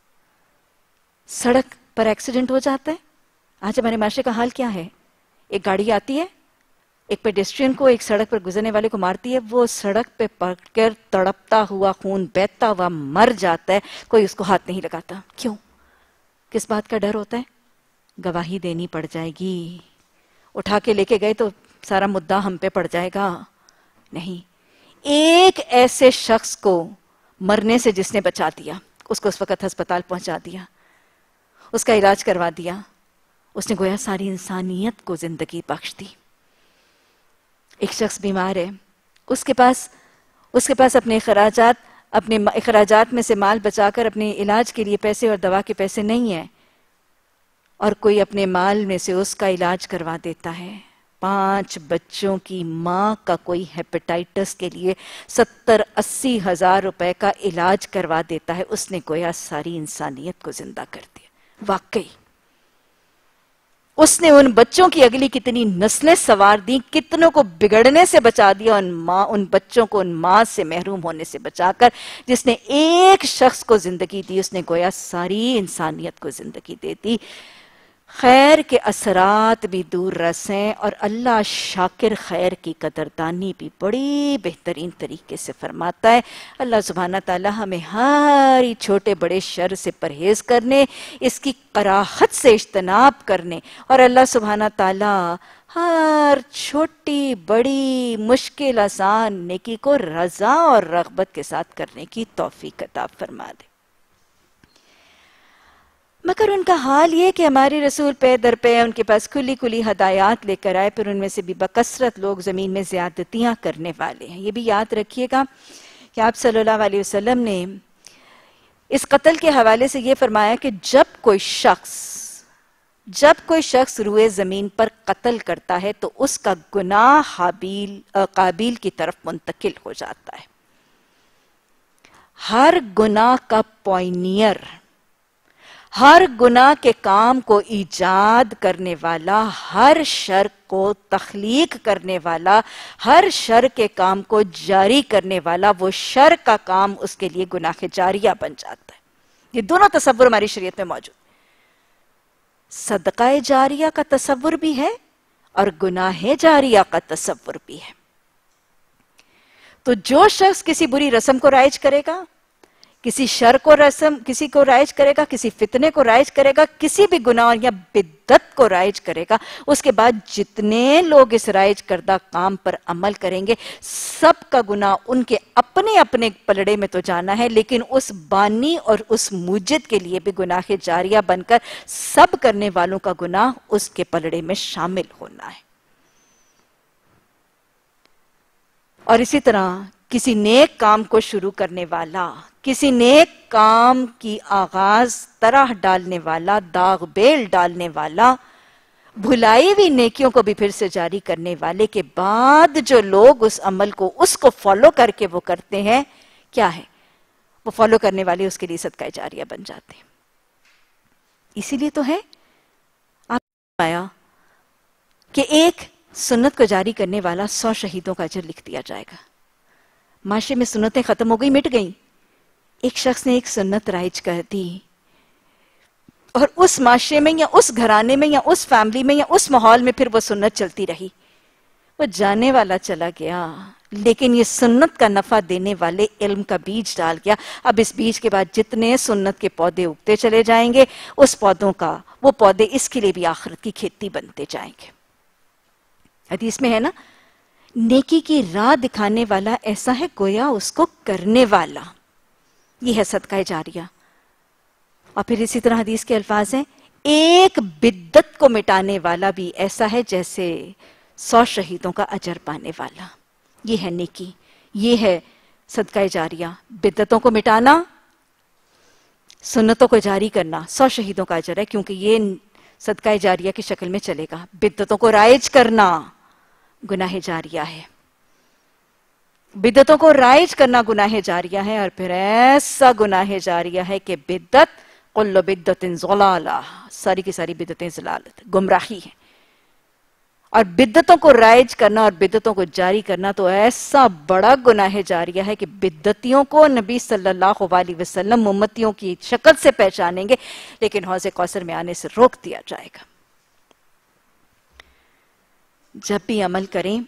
سڑک پر ایکسیڈنٹ ہو جاتا ہے، آج ہمارے معاشرے کا حال کیا ہے؟ ایک گاڑی آتی ہے، ایک پیڈسٹرین کو، ایک سڑک پر گزرنے والے کو مارتی ہے، وہ سڑک پہ پڑ کر تڑپتا ہوا، خون بہتا ہوا مر جاتا ہے، کوئی اس کو ہاتھ نہیں لگاتا۔ کیوں؟ کس بات کا ڈر ہوتا ہے؟ گواہی دینی پڑ جائے گی، اٹھا کے لے کے گئے تو سارا مدعا ہم پہ پڑ جائے گا۔ نہیں، ایک ایسے شخص کو مرنے سے جس نے بچا دیا، اس کو اس وقت ہسپتال پہنچا دیا، اس کا علاج کروا دیا، اس نے گویا ساری انسانیت کو زندگی بخش دی۔ ایک شخص بیمار ہے، اس کے پاس اپنے اخراجات میں سے مال بچا کر اپنے علاج کے لیے پیسے اور دوا کے پیسے نہیں ہیں، اور کوئی اپنے مال میں سے اس کا علاج کروا دیتا ہے۔ 5 بچوں کی ماں کا کوئی ہیپیٹائٹس کے لیے 70-80 ہزار روپے کا علاج کروا دیتا ہے، اس نے گویا ساری انسانیت کو زندہ کر دیا۔ واقعی اس نے ان بچوں کی اگلی کتنی نسلیں سوار دی، کتنوں کو بگڑنے سے بچا دیا، ان بچوں کو ان ماں سے محروم ہونے سے بچا کر۔ جس نے ایک شخص کو زندگی دی، اس نے گویا ساری انسانیت کو زندگی دے دی۔ خیر کے اثرات بھی دور رس ہیں، اور اللہ شاکر خیر کی قدردانی بھی بڑی بہترین طریقے سے فرماتا ہے۔ اللہ سبحانہ تعالی ہمیں ہر چھوٹے بڑے شر سے پرہیز کرنے، اس کی کراہت سے اجتناب کرنے، اور اللہ سبحانہ تعالی ہر چھوٹی بڑی مشکل آسان نیکی کو رضا اور رغبت کے ساتھ کرنے کی توفیق عطا فرما دے۔ مگر ان کا حال یہ کہ ہمارے رسول پے در پے ان کے پاس کھلی کھلی ہدایات لے کر آئے، پھر ان میں سے بھی بکثرت لوگ زمین میں زیادتیاں کرنے والے ہیں۔ یہ بھی یاد رکھیے گا کہ آپ صلی اللہ علیہ وسلم نے اس قتل کے حوالے سے یہ فرمایا کہ جب کوئی شخص روئے زمین پر قتل کرتا ہے تو اس کا گناہ قابیل کی طرف منتقل ہو جاتا ہے۔ ہر گناہ کا پوائنیئر، ہر گناہ کے کام کو ایجاد کرنے والا، ہر شر کو تخلیق کرنے والا، ہر شر کے کام کو جاری کرنے والا، وہ شر کا کام اس کے لیے گناہ جاریہ بن جاتا ہے۔ یہ دونوں تصور ہماری شریعت میں موجود ہیں۔ صدقہ جاریہ کا تصور بھی ہے اور گناہ جاریہ کا تصور بھی ہے۔ تو جو شخص کسی بری رسم کو رائج کرے گا، کسی شر کو کسی کو رائج کرے گا، کسی فتنے کو رائج کرے گا، کسی بھی گناہ یا بدعت کو رائج کرے گا، اس کے بعد جتنے لوگ اس رائج کردہ کام پر عمل کریں گے، سب کا گناہ ان کے اپنے اپنے پلڑے میں تو جانا ہے، لیکن اس بانی اور اس موجد کے لیے بھی گناہ جاریہ بن کر سب کرنے والوں کا گناہ اس کے پلڑے میں شامل ہونا ہے۔ اور اسی طرح کسی نیک کام کو شروع کرنے والا، کسی نیک کام کی آغاز طرح ڈالنے والا، داغ بیل ڈالنے والا، بھلائی ہوئی نیکیوں کو بھی پھر سے جاری کرنے والے کے بعد جو لوگ اس عمل کو، اس کو فالو کر کے وہ کرتے ہیں، کیا ہے؟ وہ فالو کرنے والے اس کے لیے صدقہ جاریہ بن جاتے ہیں۔ اسی لیے تو ہے آپ نے آیا کہ ایک سنت کو جاری کرنے والا 100 شہیدوں کا اجر لکھ دیا جائے گا۔ معاشرے میں سنتیں ختم ہو گئی، مٹ گئیں، ایک شخص نے ایک سنت رائج کر دی اور اس معاشرے میں یا اس گھرانے میں یا اس فیملی میں یا اس ماحول میں پھر وہ سنت چلتی رہی، وہ جانے والا چلا گیا، لیکن یہ سنت کا نفع دینے والے علم کا بیج ڈال گیا۔ اب اس بیج کے بعد جتنے سنت کے پودے اگتے چلے جائیں گے، اس پودوں کا، وہ پودے اس کے لیے بھی آخرت کی کھیتی بنتے جائیں گے۔ حدیث میں ہے نا، نیکی کی راہ دکھانے والا ایسا ہے گویا اس کو کرنے والا، یہ ہے صدقہ جاریہ۔ اور پھر اسی طرح حدیث کے الفاظ ہیں، ایک بدعت کو مٹانے والا بھی ایسا ہے جیسے 100 شہیدوں کا اجر پانے والا۔ یہ ہے نیکی، یہ ہے صدقہ جاریہ، بدعتوں کو مٹانا، سنتوں کو جاری کرنا، 100 شہیدوں کا اجر ہے کیونکہ یہ صدقہ جاریہ کی شکل میں چلے گا۔ بدعتوں کو رائج کرنا گناہ جاریہ ہے، بدعتوں کو رائج کرنا گناہ جاریہ ہے، اور پھر ایسا گناہ جاریہ ہے کہ بدعت کل بدعت ضلالہ، ساری کی ساری بدعتیں ضلالت، گمراہی ہیں۔ اور بدعتوں کو رائج کرنا اور بدعتوں کو جاری کرنا تو ایسا بڑا گناہ جاریہ ہے کہ بدعتیوں کو نبی صلی اللہ علیہ وسلم امتیوں کی شکل سے پہچانیں گے، لیکن حوض کوثر میں آنے سے روک دیا جائے گا۔ جب بھی عمل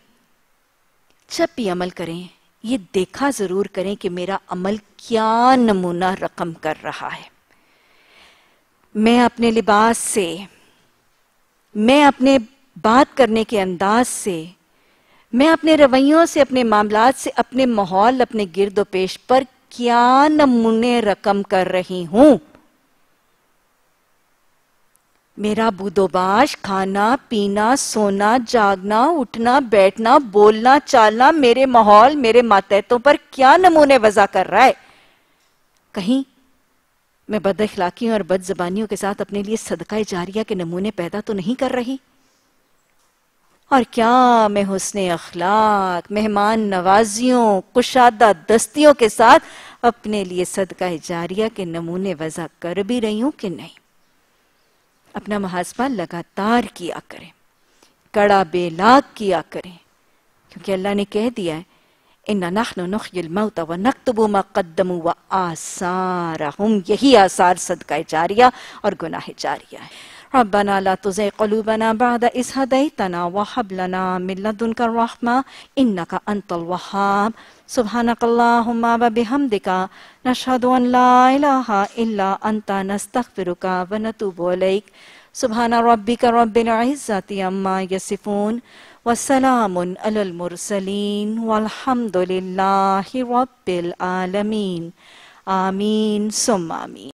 کریں یہ دیکھا ضرور کریں کہ میرا عمل کیا نمونہ رقم کر رہا ہے۔ میں اپنے لباس سے، میں اپنے بات کرنے کے انداز سے، میں اپنے رویوں سے، اپنے معاملات سے، اپنے ماحول، اپنے گرد و پیش پر کیا نمونے رقم کر رہی ہوں۔ میرا بود و باش، کھانا پینا، سونا جاگنا، اٹھنا بیٹھنا، بولنا چالنا، میرے ماحول، میرے ماتحتوں پر کیا نمونے وضع کر رہا ہے؟ کہیں میں بد اخلاقیوں اور بد زبانیوں کے ساتھ اپنے لیے صدقہ جاریہ کے نمونے پیدا تو نہیں کر رہی؟ اور کیا میں حسن اخلاق، مہمان نوازیوں، کشادہ دستیوں کے ساتھ اپنے لیے صدقہ جاریہ کے نمونے وضع کر بھی رہی ہوں کہ نہیں؟ اپنا محاسبہ لگاتار کیا کریں، کڑا بے لاگ کیا کریں، کیونکہ اللہ نے کہہ دیا ہے اِنَّا نَحْنُ نُحْيِي الْمَوْتَ وَنَكْتُبُ مَا قَدَّمُوا وَآثَارَهُمْ، یہی آثار صدقہ جاریہ اور گناہ جاریہ ہے۔ ربنا لا تزغ قلوبنا بعد إذ هديتنا وهب لنا من لدنك الرحمة إنك أنت الوهاب سبحانك اللهم وبحمدك نشهد أن لا إله إلا أنت نستغفرك ونتوب إليك سبحان ربك رب العزة عما يصفون وسلام على المرسلين والحمد لله رب العالمين آمين ثم آمين۔